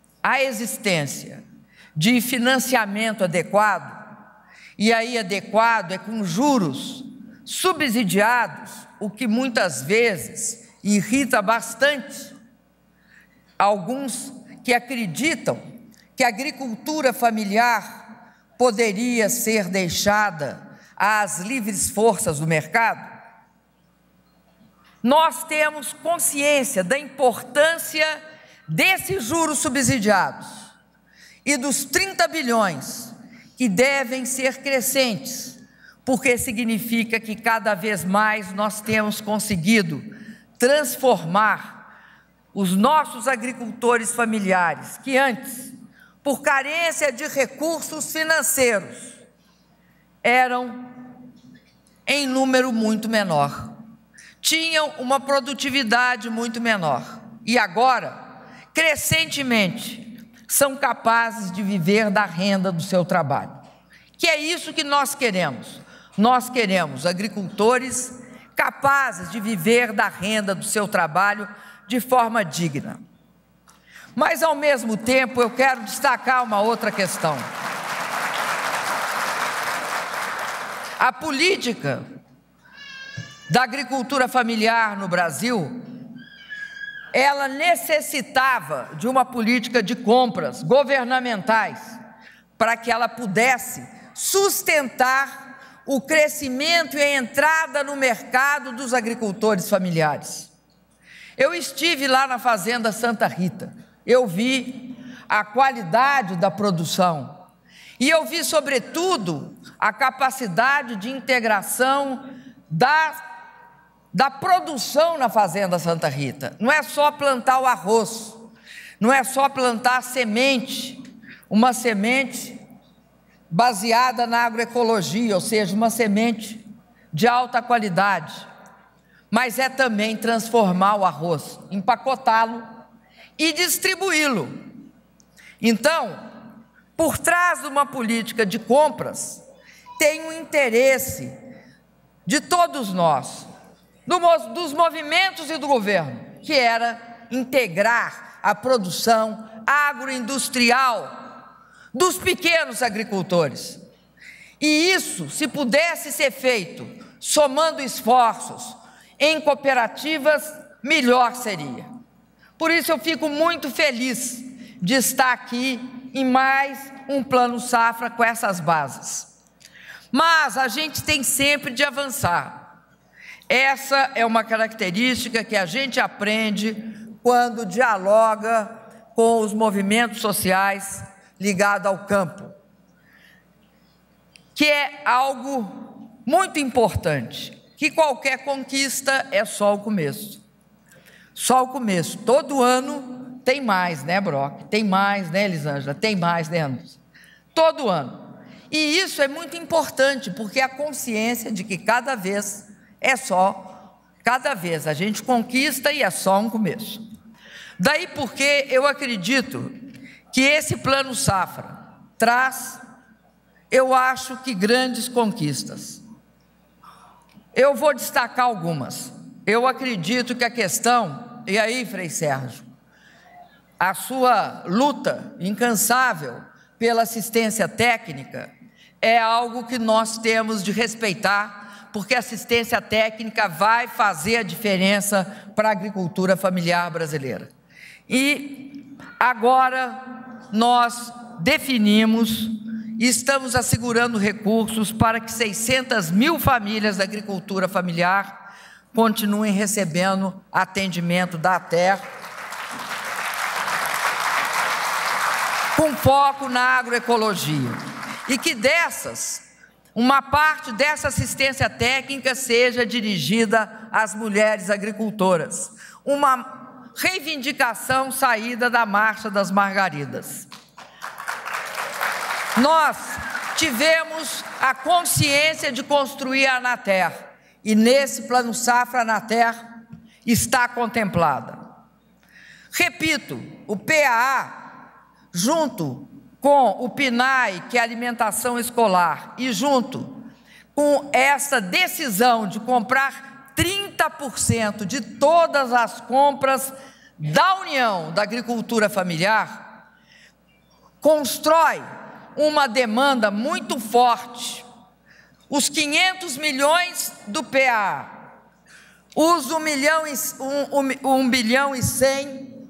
de financiamento adequado, e aí adequado é com juros subsidiados, o que muitas vezes irrita bastante alguns que acreditam que a agricultura familiar poderia ser deixada às livres forças do mercado. Nós temos consciência da importância desses juros subsidiados e dos 30 bilhões que devem ser crescentes, porque significa que cada vez mais nós temos conseguido transformar os nossos agricultores familiares, que antes, por carência de recursos financeiros, eram em número muito menor, tinham uma produtividade muito menor, e agora, crescentemente, são capazes de viver da renda do seu trabalho. Que é isso que nós queremos. Nós queremos agricultores capazes de viver da renda do seu trabalho, de forma digna. Mas, ao mesmo tempo, eu quero destacar uma outra questão. A política da agricultura familiar no Brasil, ela necessitava de uma política de compras governamentais para que ela pudesse sustentar o crescimento e a entrada no mercado dos agricultores familiares. Eu estive lá na Fazenda Santa Rita, eu vi a qualidade da produção e eu vi, sobretudo, a capacidade de integração da produção na Fazenda Santa Rita. Não é só plantar o arroz, não é só plantar a semente, uma semente baseada na agroecologia, ou seja, uma semente de alta qualidade, mas é também transformar o arroz, empacotá-lo e distribuí-lo. Então, por trás de uma política de compras, tem um interesse de todos nós, dos movimentos e do governo, que era integrar a produção agroindustrial dos pequenos agricultores. E isso, se pudesse ser feito somando esforços em cooperativas, melhor seria. Por isso eu fico muito feliz de estar aqui em mais um Plano Safra com essas bases. Mas a gente tem sempre de avançar. Essa é uma característica que a gente aprende quando dialoga com os movimentos sociais ligados ao campo, que é algo muito importante, que qualquer conquista é só o começo. Só o começo. Todo ano tem mais, né, Brock? Tem mais, né, Elisângela? Tem mais, né, Anderson? Todo ano. E isso é muito importante, porque a consciência de que cada vez a gente conquista e é só um começo. Daí porque eu acredito que esse Plano Safra traz, eu acho que grandes conquistas. Eu vou destacar algumas. Eu acredito que a questão, e aí, Frei Sérgio, a sua luta incansável pela assistência técnica é algo que nós temos de respeitar, porque a assistência técnica vai fazer a diferença para a agricultura familiar brasileira. E agora nós definimos e estamos assegurando recursos para que 600 mil famílias da agricultura familiar continuem recebendo atendimento da ATER, com foco na agroecologia. E que uma parte dessa assistência técnica seja dirigida às mulheres agricultoras. Uma reivindicação saída da Marcha das Margaridas. Nós tivemos a consciência de construir a Anater, e nesse Plano Safra a Anater está contemplada. Repito, o PAA, junto com o PNAE, que é a alimentação escolar, e junto com essa decisão de comprar 30% de todas as compras da União da Agricultura Familiar, constrói uma demanda muito forte. Os 500 milhões do PA, os 1 bilhão e 100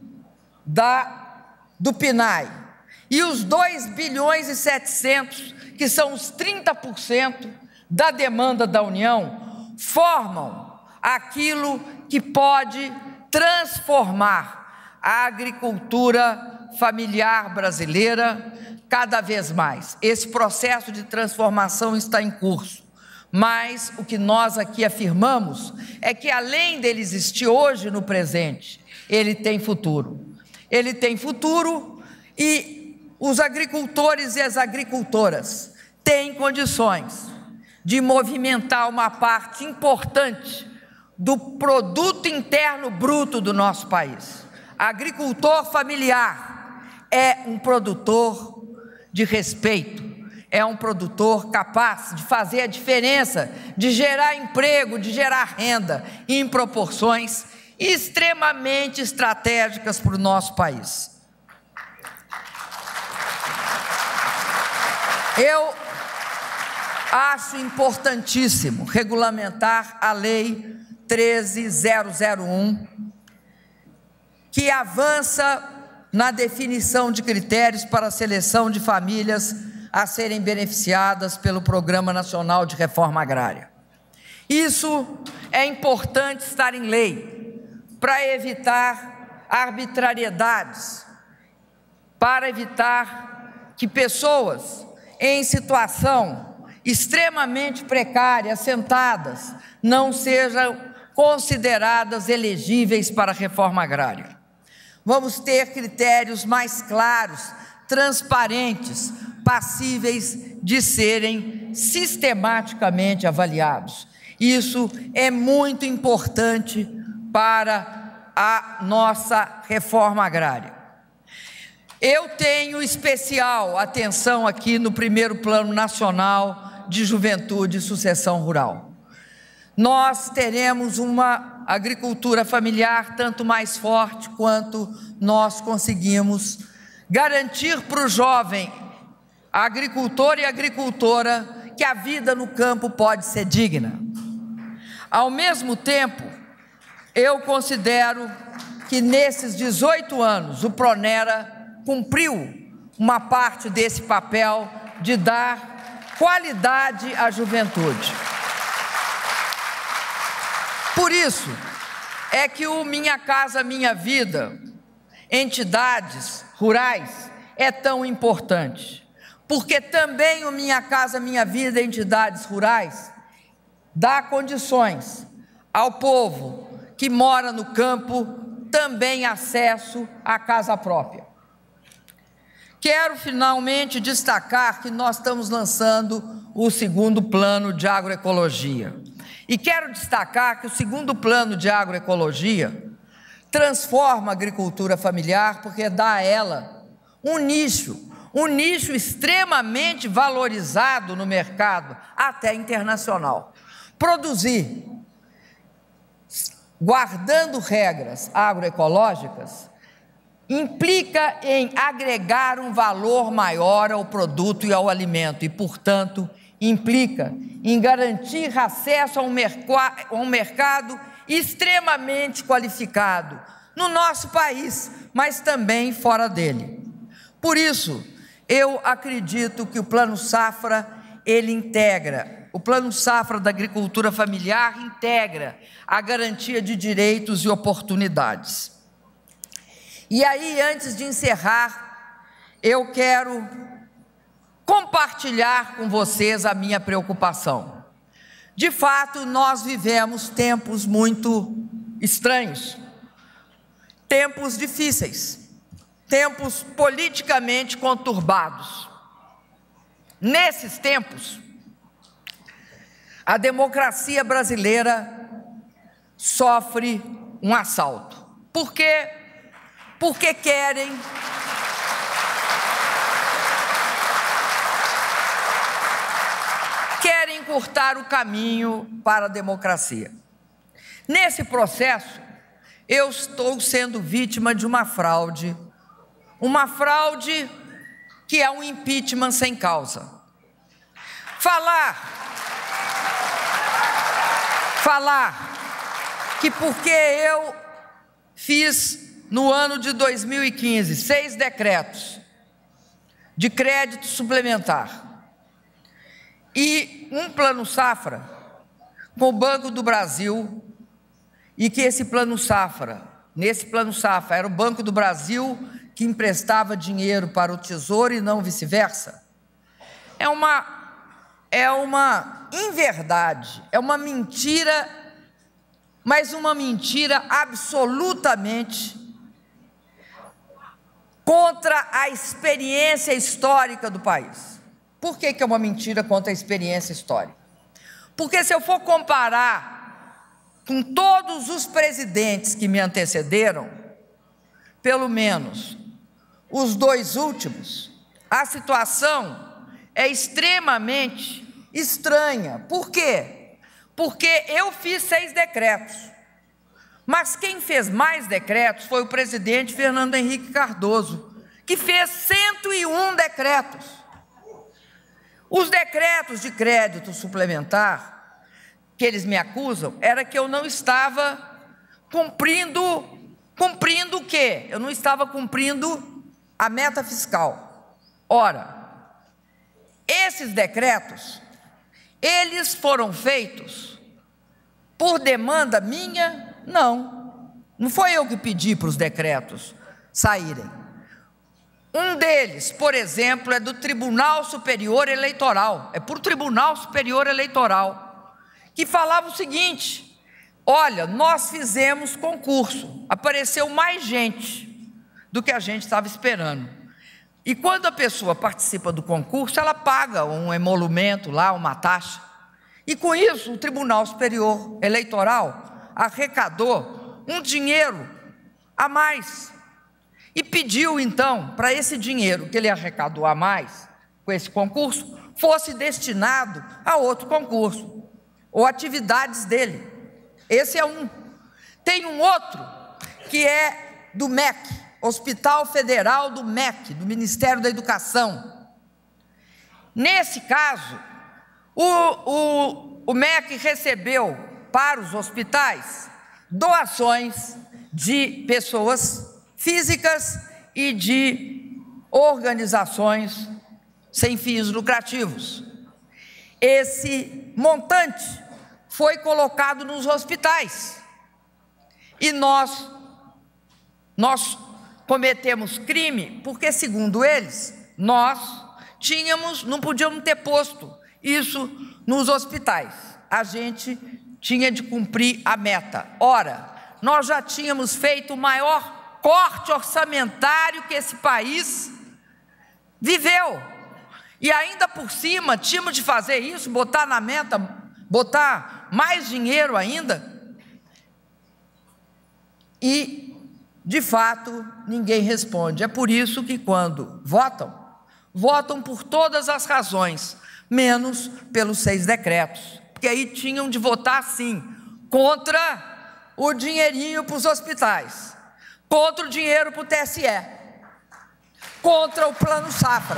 do PNAE, e os 2 bilhões e 700, que são os 30% da demanda da União, formam aquilo que pode transformar a agricultura familiar brasileira cada vez mais. Esse processo de transformação está em curso, mas o que nós aqui afirmamos é que, além dele existir hoje no presente, ele tem futuro. Ele tem futuro e os agricultores e as agricultoras têm condições de movimentar uma parte importante do produto interno bruto do nosso país. Agricultor familiar é um produtor de respeito, é um produtor capaz de fazer a diferença, de gerar emprego, de gerar renda em proporções extremamente estratégicas para o nosso país. Eu acho importantíssimo regulamentar a Lei 13.001, que avança na definição de critérios para a seleção de famílias a serem beneficiadas pelo Programa Nacional de Reforma Agrária. Isso é importante estar em lei para evitar arbitrariedades, para evitar que pessoas em situação extremamente precária, assentadas, não sejam consideradas elegíveis para a reforma agrária. Vamos ter critérios mais claros, transparentes, passíveis de serem sistematicamente avaliados. Isso é muito importante para a nossa reforma agrária. Eu tenho especial atenção aqui no primeiro Plano Nacional de Juventude e Sucessão Rural. Nós teremos uma agricultura familiar tanto mais forte quanto nós conseguimos garantir para o jovem agricultor e agricultora que a vida no campo pode ser digna. Ao mesmo tempo, eu considero que nesses 18 anos o Pronera cumpriu uma parte desse papel de dar qualidade à juventude. Por isso é que o Minha Casa Minha Vida, entidades rurais, é tão importante. Porque também o Minha Casa Minha Vida, entidades rurais, dá condições ao povo que mora no campo também acesso à casa própria. Quero finalmente destacar que nós estamos lançando o segundo plano de agroecologia. E quero destacar que o segundo plano de agroecologia transforma a agricultura familiar porque dá a ela um nicho extremamente valorizado no mercado, até internacional. Produzir, guardando regras agroecológicas, implica em agregar um valor maior ao produto e ao alimento e, portanto, implica em garantir acesso a um mercado extremamente qualificado no nosso país, mas também fora dele. Por isso, eu acredito que o Plano Safra, o Plano Safra da agricultura familiar integra a garantia de direitos e oportunidades. E aí, antes de encerrar, eu quero compartilhar com vocês a minha preocupação. De fato, nós vivemos tempos muito estranhos, tempos difíceis, tempos politicamente conturbados. Nesses tempos, a democracia brasileira sofre um assalto. Por quê? Porque querem encurtar o caminho para a democracia. Nesse processo, eu estou sendo vítima de uma fraude que é um impeachment sem causa. Falar que porque eu fiz no ano de 2015 6 decretos de crédito suplementar e um plano safra com o Banco do Brasil, e que nesse plano safra era o Banco do Brasil que emprestava dinheiro para o Tesouro e não vice-versa, é uma inverdade, é uma mentira, mas uma mentira absolutamente contra a experiência histórica do país. Por que é uma mentira contra a experiência histórica? Porque se eu for comparar com todos os presidentes que me antecederam, pelo menos os 2 últimos, a situação é extremamente estranha. Por quê? Porque eu fiz 6 decretos. Mas quem fez mais decretos foi o presidente Fernando Henrique Cardoso, que fez 101 decretos. Os decretos de crédito suplementar, que eles me acusam, era que eu não estava cumprindo o quê? Eu não estava cumprindo a meta fiscal. Ora, esses decretos, eles foram feitos por demanda minha? Não foi eu que pedi para os decretos saírem. Um deles, por exemplo, é do Tribunal Superior Eleitoral, é por Tribunal Superior Eleitoral, que falava o seguinte: olha, nós fizemos concurso, apareceu mais gente do que a gente estava esperando. E quando a pessoa participa do concurso, ela paga um emolumento lá, uma taxa. E com isso, o Tribunal Superior Eleitoral arrecadou um dinheiro a mais. E pediu, então, para esse dinheiro que ele arrecadou a mais, com esse concurso, fosse destinado a outro concurso, ou atividades dele. Esse é um. Tem um outro, que é do MEC, Hospital Federal do MEC, do Ministério da Educação. Nesse caso, o MEC recebeu para os hospitais doações de pessoas físicas e de organizações sem fins lucrativos. Esse montante foi colocado nos hospitais e nós cometemos crime porque, segundo eles, nós não podíamos ter posto isso nos hospitais. A gente tinha de cumprir a meta. Ora, nós já tínhamos feito o maior corte orçamentário que esse país viveu. E ainda por cima, tínhamos de fazer isso, botar na meta, botar mais dinheiro ainda. E, de fato, ninguém responde. É por isso que quando votam por todas as razões, menos pelos 6 decretos. Porque aí tinham de votar, sim, contra o dinheirinho para os hospitais, contra o dinheiro para o TSE, contra o Plano Safra.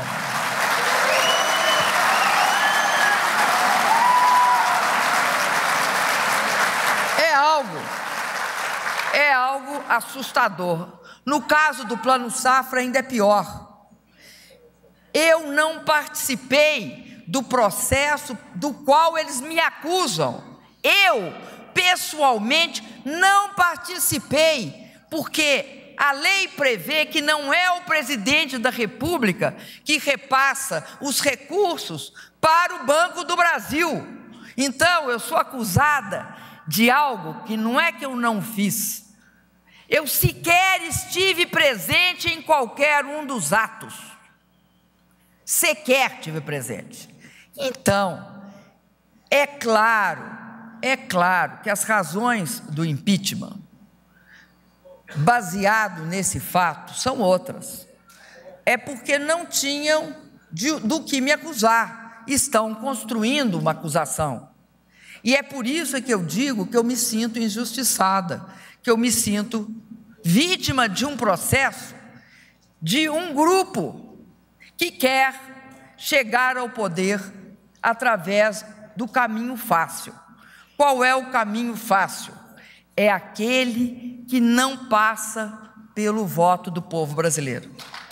É algo assustador. No caso do Plano Safra ainda é pior. Eu não participei do processo do qual eles me acusam. Eu, pessoalmente, não participei, porque a lei prevê que não é o presidente da República que repassa os recursos para o Banco do Brasil. Então, eu sou acusada de algo que não é que eu não fiz. Eu sequer estive presente em qualquer um dos atos. Sequer tive presente. Então, é claro que as razões do impeachment, baseado nesse fato, são outras. É porque não tinham do que me acusar. Estão construindo uma acusação. E é por isso que eu digo que eu me sinto injustiçada, que eu me sinto vítima de um processo de um grupo que quer chegar ao poder através do caminho fácil. Qual é o caminho fácil? É aquele que não passa pelo voto do povo brasileiro.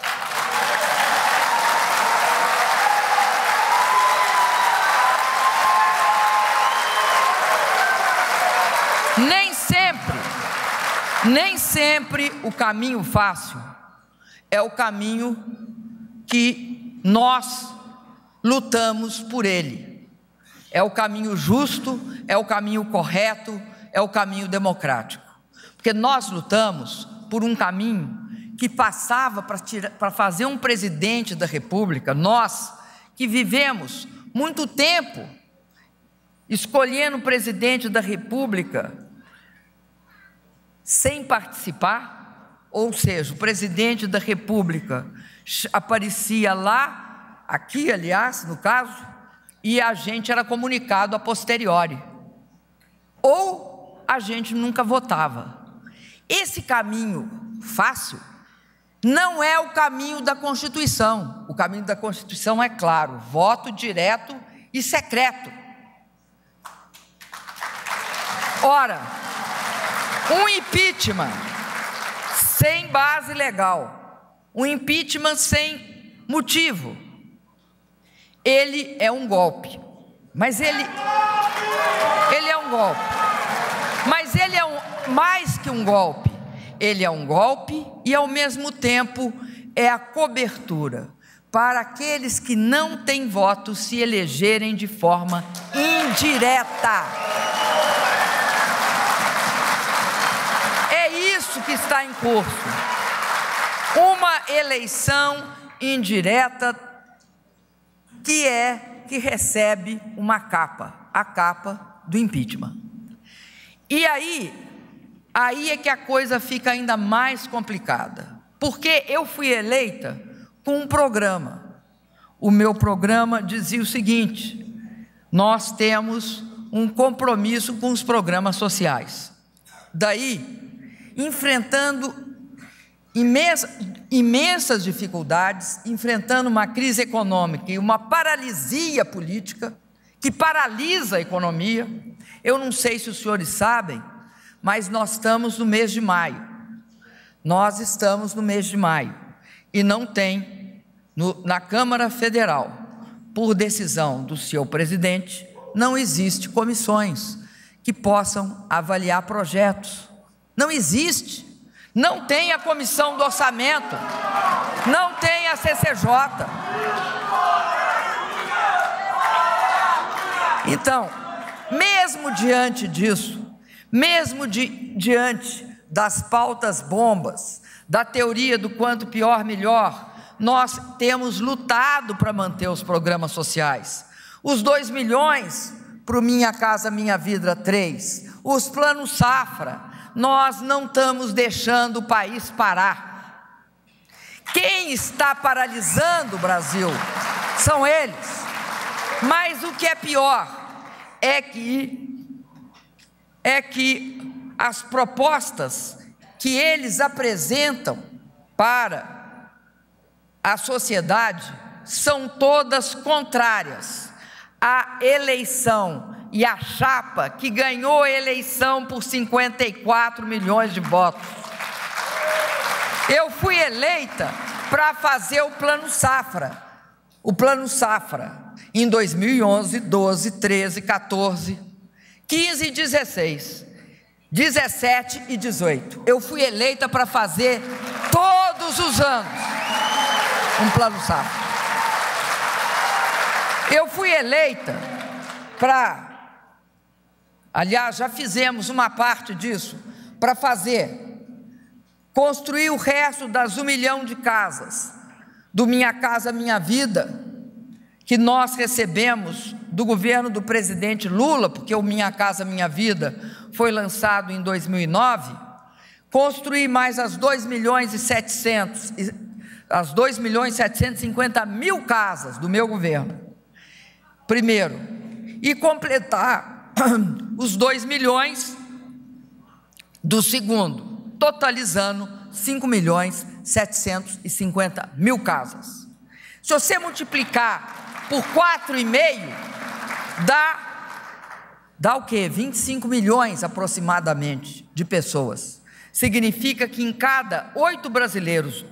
Nem sempre o caminho fácil é o caminho que nós lutamos por ele. É o caminho justo, é o caminho correto, é o caminho democrático. Porque nós lutamos por um caminho que passava para fazer um presidente da República, nós que vivemos muito tempo escolhendo o presidente da República sem participar, ou seja, o presidente da República aparecia lá, aqui aliás, no caso, e a gente era comunicado a posteriori, ou a gente nunca votava. Esse caminho fácil não é o caminho da Constituição. O caminho da Constituição é claro: voto direto e secreto. Ora, um impeachment sem base legal, um impeachment sem motivo, ele é um golpe. Mas ele é um golpe. Mas ele é mais que um golpe. Ele é um golpe e, ao mesmo tempo, é a cobertura para aqueles que não têm voto se elegerem de forma indireta. É isso que está em curso. Uma eleição indireta que recebe uma capa, a capa do impeachment. E aí é que a coisa fica ainda mais complicada, porque eu fui eleita com um programa. O meu programa dizia o seguinte: nós temos um compromisso com os programas sociais. Daí, enfrentando imensas dificuldades, enfrentando uma crise econômica e uma paralisia política que paralisa a economia. Eu não sei se os senhores sabem, mas nós estamos no mês de maio. Nós estamos no mês de maio e não tem, na Câmara Federal, por decisão do seu presidente, não existe comissões que possam avaliar projetos. Não existe. Não tem a comissão do orçamento, não tem a CCJ. Então, mesmo diante disso, mesmo diante das pautas bombas, da teoria do quanto pior, melhor, nós temos lutado para manter os programas sociais. Os 2 milhões para o Minha Casa Minha Vida 3, os planos Safra. Nós não estamos deixando o país parar. Quem está paralisando o Brasil são eles. Mas o que é pior é que as propostas que eles apresentam para a sociedade são todas contrárias à eleição e a chapa que ganhou a eleição por 54 milhões de votos. Eu fui eleita para fazer o Plano Safra. O Plano Safra em 2011, 12, 13, 14, 15 e 16, 17 e 18. Eu fui eleita para fazer todos os anos um Plano Safra. Eu fui eleita para... Aliás, já fizemos uma parte disso, para construir o resto das 1 milhão de casas, do Minha Casa Minha Vida, que nós recebemos do governo do presidente Lula, porque o Minha Casa Minha Vida foi lançado em 2009, construir mais as 2.750.000 casas do meu governo, primeiro, e completar os 2 milhões do segundo, totalizando 5.750.000 casas. Se você multiplicar por 4,5, dá o quê? 25 milhões aproximadamente de pessoas. Significa que em cada 8 brasileiros,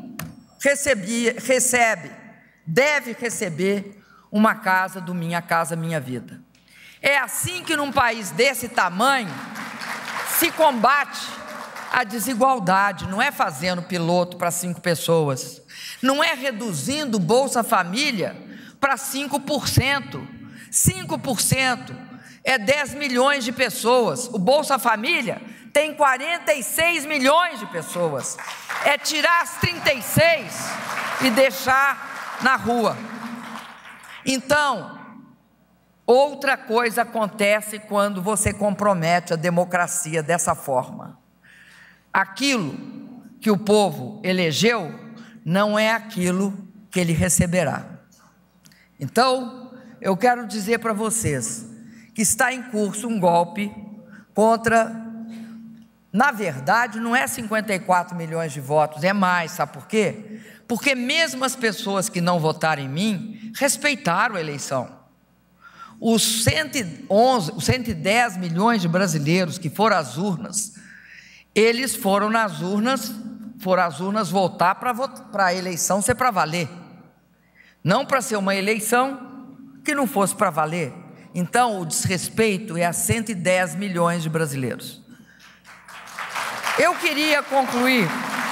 deve receber uma casa do Minha Casa Minha Vida. É assim que num país desse tamanho se combate a desigualdade. Não é fazendo piloto para 5 pessoas, não é reduzindo o Bolsa Família para 5%. 5% é 10 milhões de pessoas. O Bolsa Família tem 46 milhões de pessoas. É tirar as 36 e deixar na rua. Então, outra coisa acontece quando você compromete a democracia dessa forma. Aquilo que o povo elegeu não é aquilo que ele receberá. Então, eu quero dizer para vocês que está em curso um golpe contra Na verdade, não é 54 milhões de votos, é mais, sabe por quê? Porque mesmo as pessoas que não votaram em mim, respeitaram a eleição. Os 110 milhões de brasileiros que foram às urnas, eles foram às urnas votar para a eleição ser para valer. Não para ser uma eleição que não fosse para valer. Então, o desrespeito é a 110 milhões de brasileiros. Eu queria concluir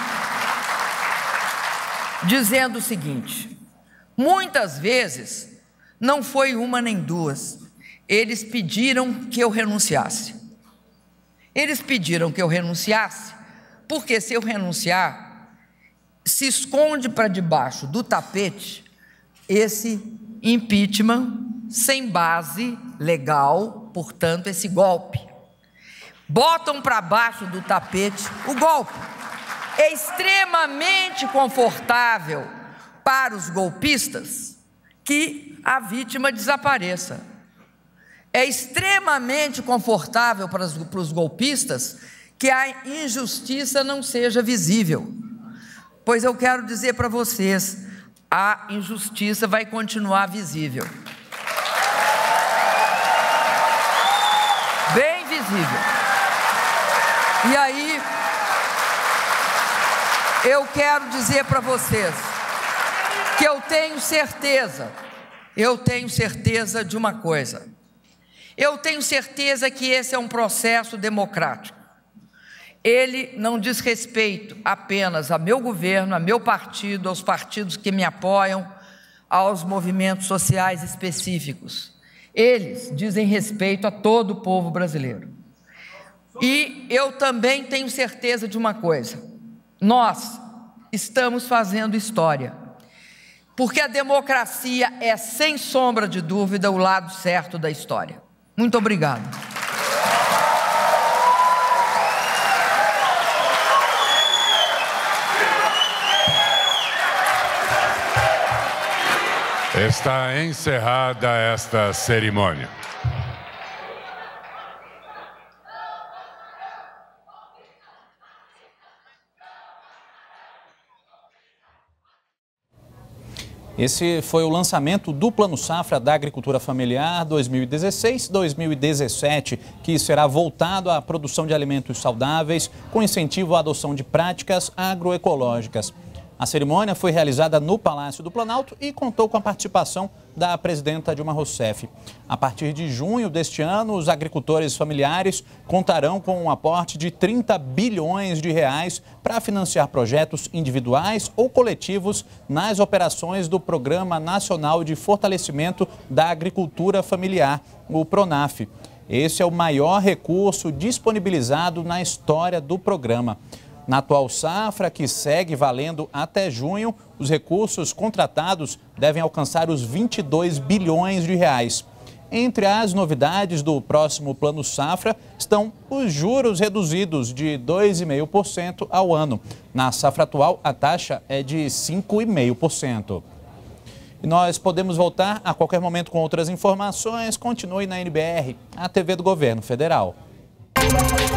dizendo o seguinte: muitas vezes, não foi uma nem duas, eles pediram que eu renunciasse. Eles pediram que eu renunciasse, porque se eu renunciar, se esconde para debaixo do tapete esse impeachment sem base legal, portanto, esse golpe. Botam para baixo do tapete o golpe. É extremamente confortável para os golpistas que a vítima desapareça. É extremamente confortável para os golpistas que a injustiça não seja visível. Pois eu quero dizer para vocês, a injustiça vai continuar visível. Bem visível. E aí, eu quero dizer para vocês que eu tenho certeza de uma coisa. Eu tenho certeza que esse é um processo democrático. Ele não diz respeito apenas a meu governo, a meu partido, aos partidos que me apoiam, aos movimentos sociais específicos. Eles dizem respeito a todo o povo brasileiro. E eu também tenho certeza de uma coisa: nós estamos fazendo história, porque a democracia é, sem sombra de dúvida, o lado certo da história. Muito obrigado. Está encerrada esta cerimônia. Esse foi o lançamento do Plano Safra da Agricultura Familiar 2016-2017, que será voltado à produção de alimentos saudáveis, com incentivo à adoção de práticas agroecológicas. A cerimônia foi realizada no Palácio do Planalto e contou com a participação da presidenta Dilma Rousseff. A partir de junho deste ano, os agricultores familiares contarão com um aporte de 30 bilhões de reais para financiar projetos individuais ou coletivos nas operações do Programa Nacional de Fortalecimento da Agricultura Familiar, o PRONAF. Esse é o maior recurso disponibilizado na história do programa. Na atual safra, que segue valendo até junho, os recursos contratados devem alcançar os 22 bilhões de reais. Entre as novidades do próximo Plano Safra estão os juros reduzidos de 2,5% ao ano. Na safra atual, a taxa é de 5,5%. E nós podemos voltar a qualquer momento com outras informações. Continue na NBR, a TV do Governo Federal.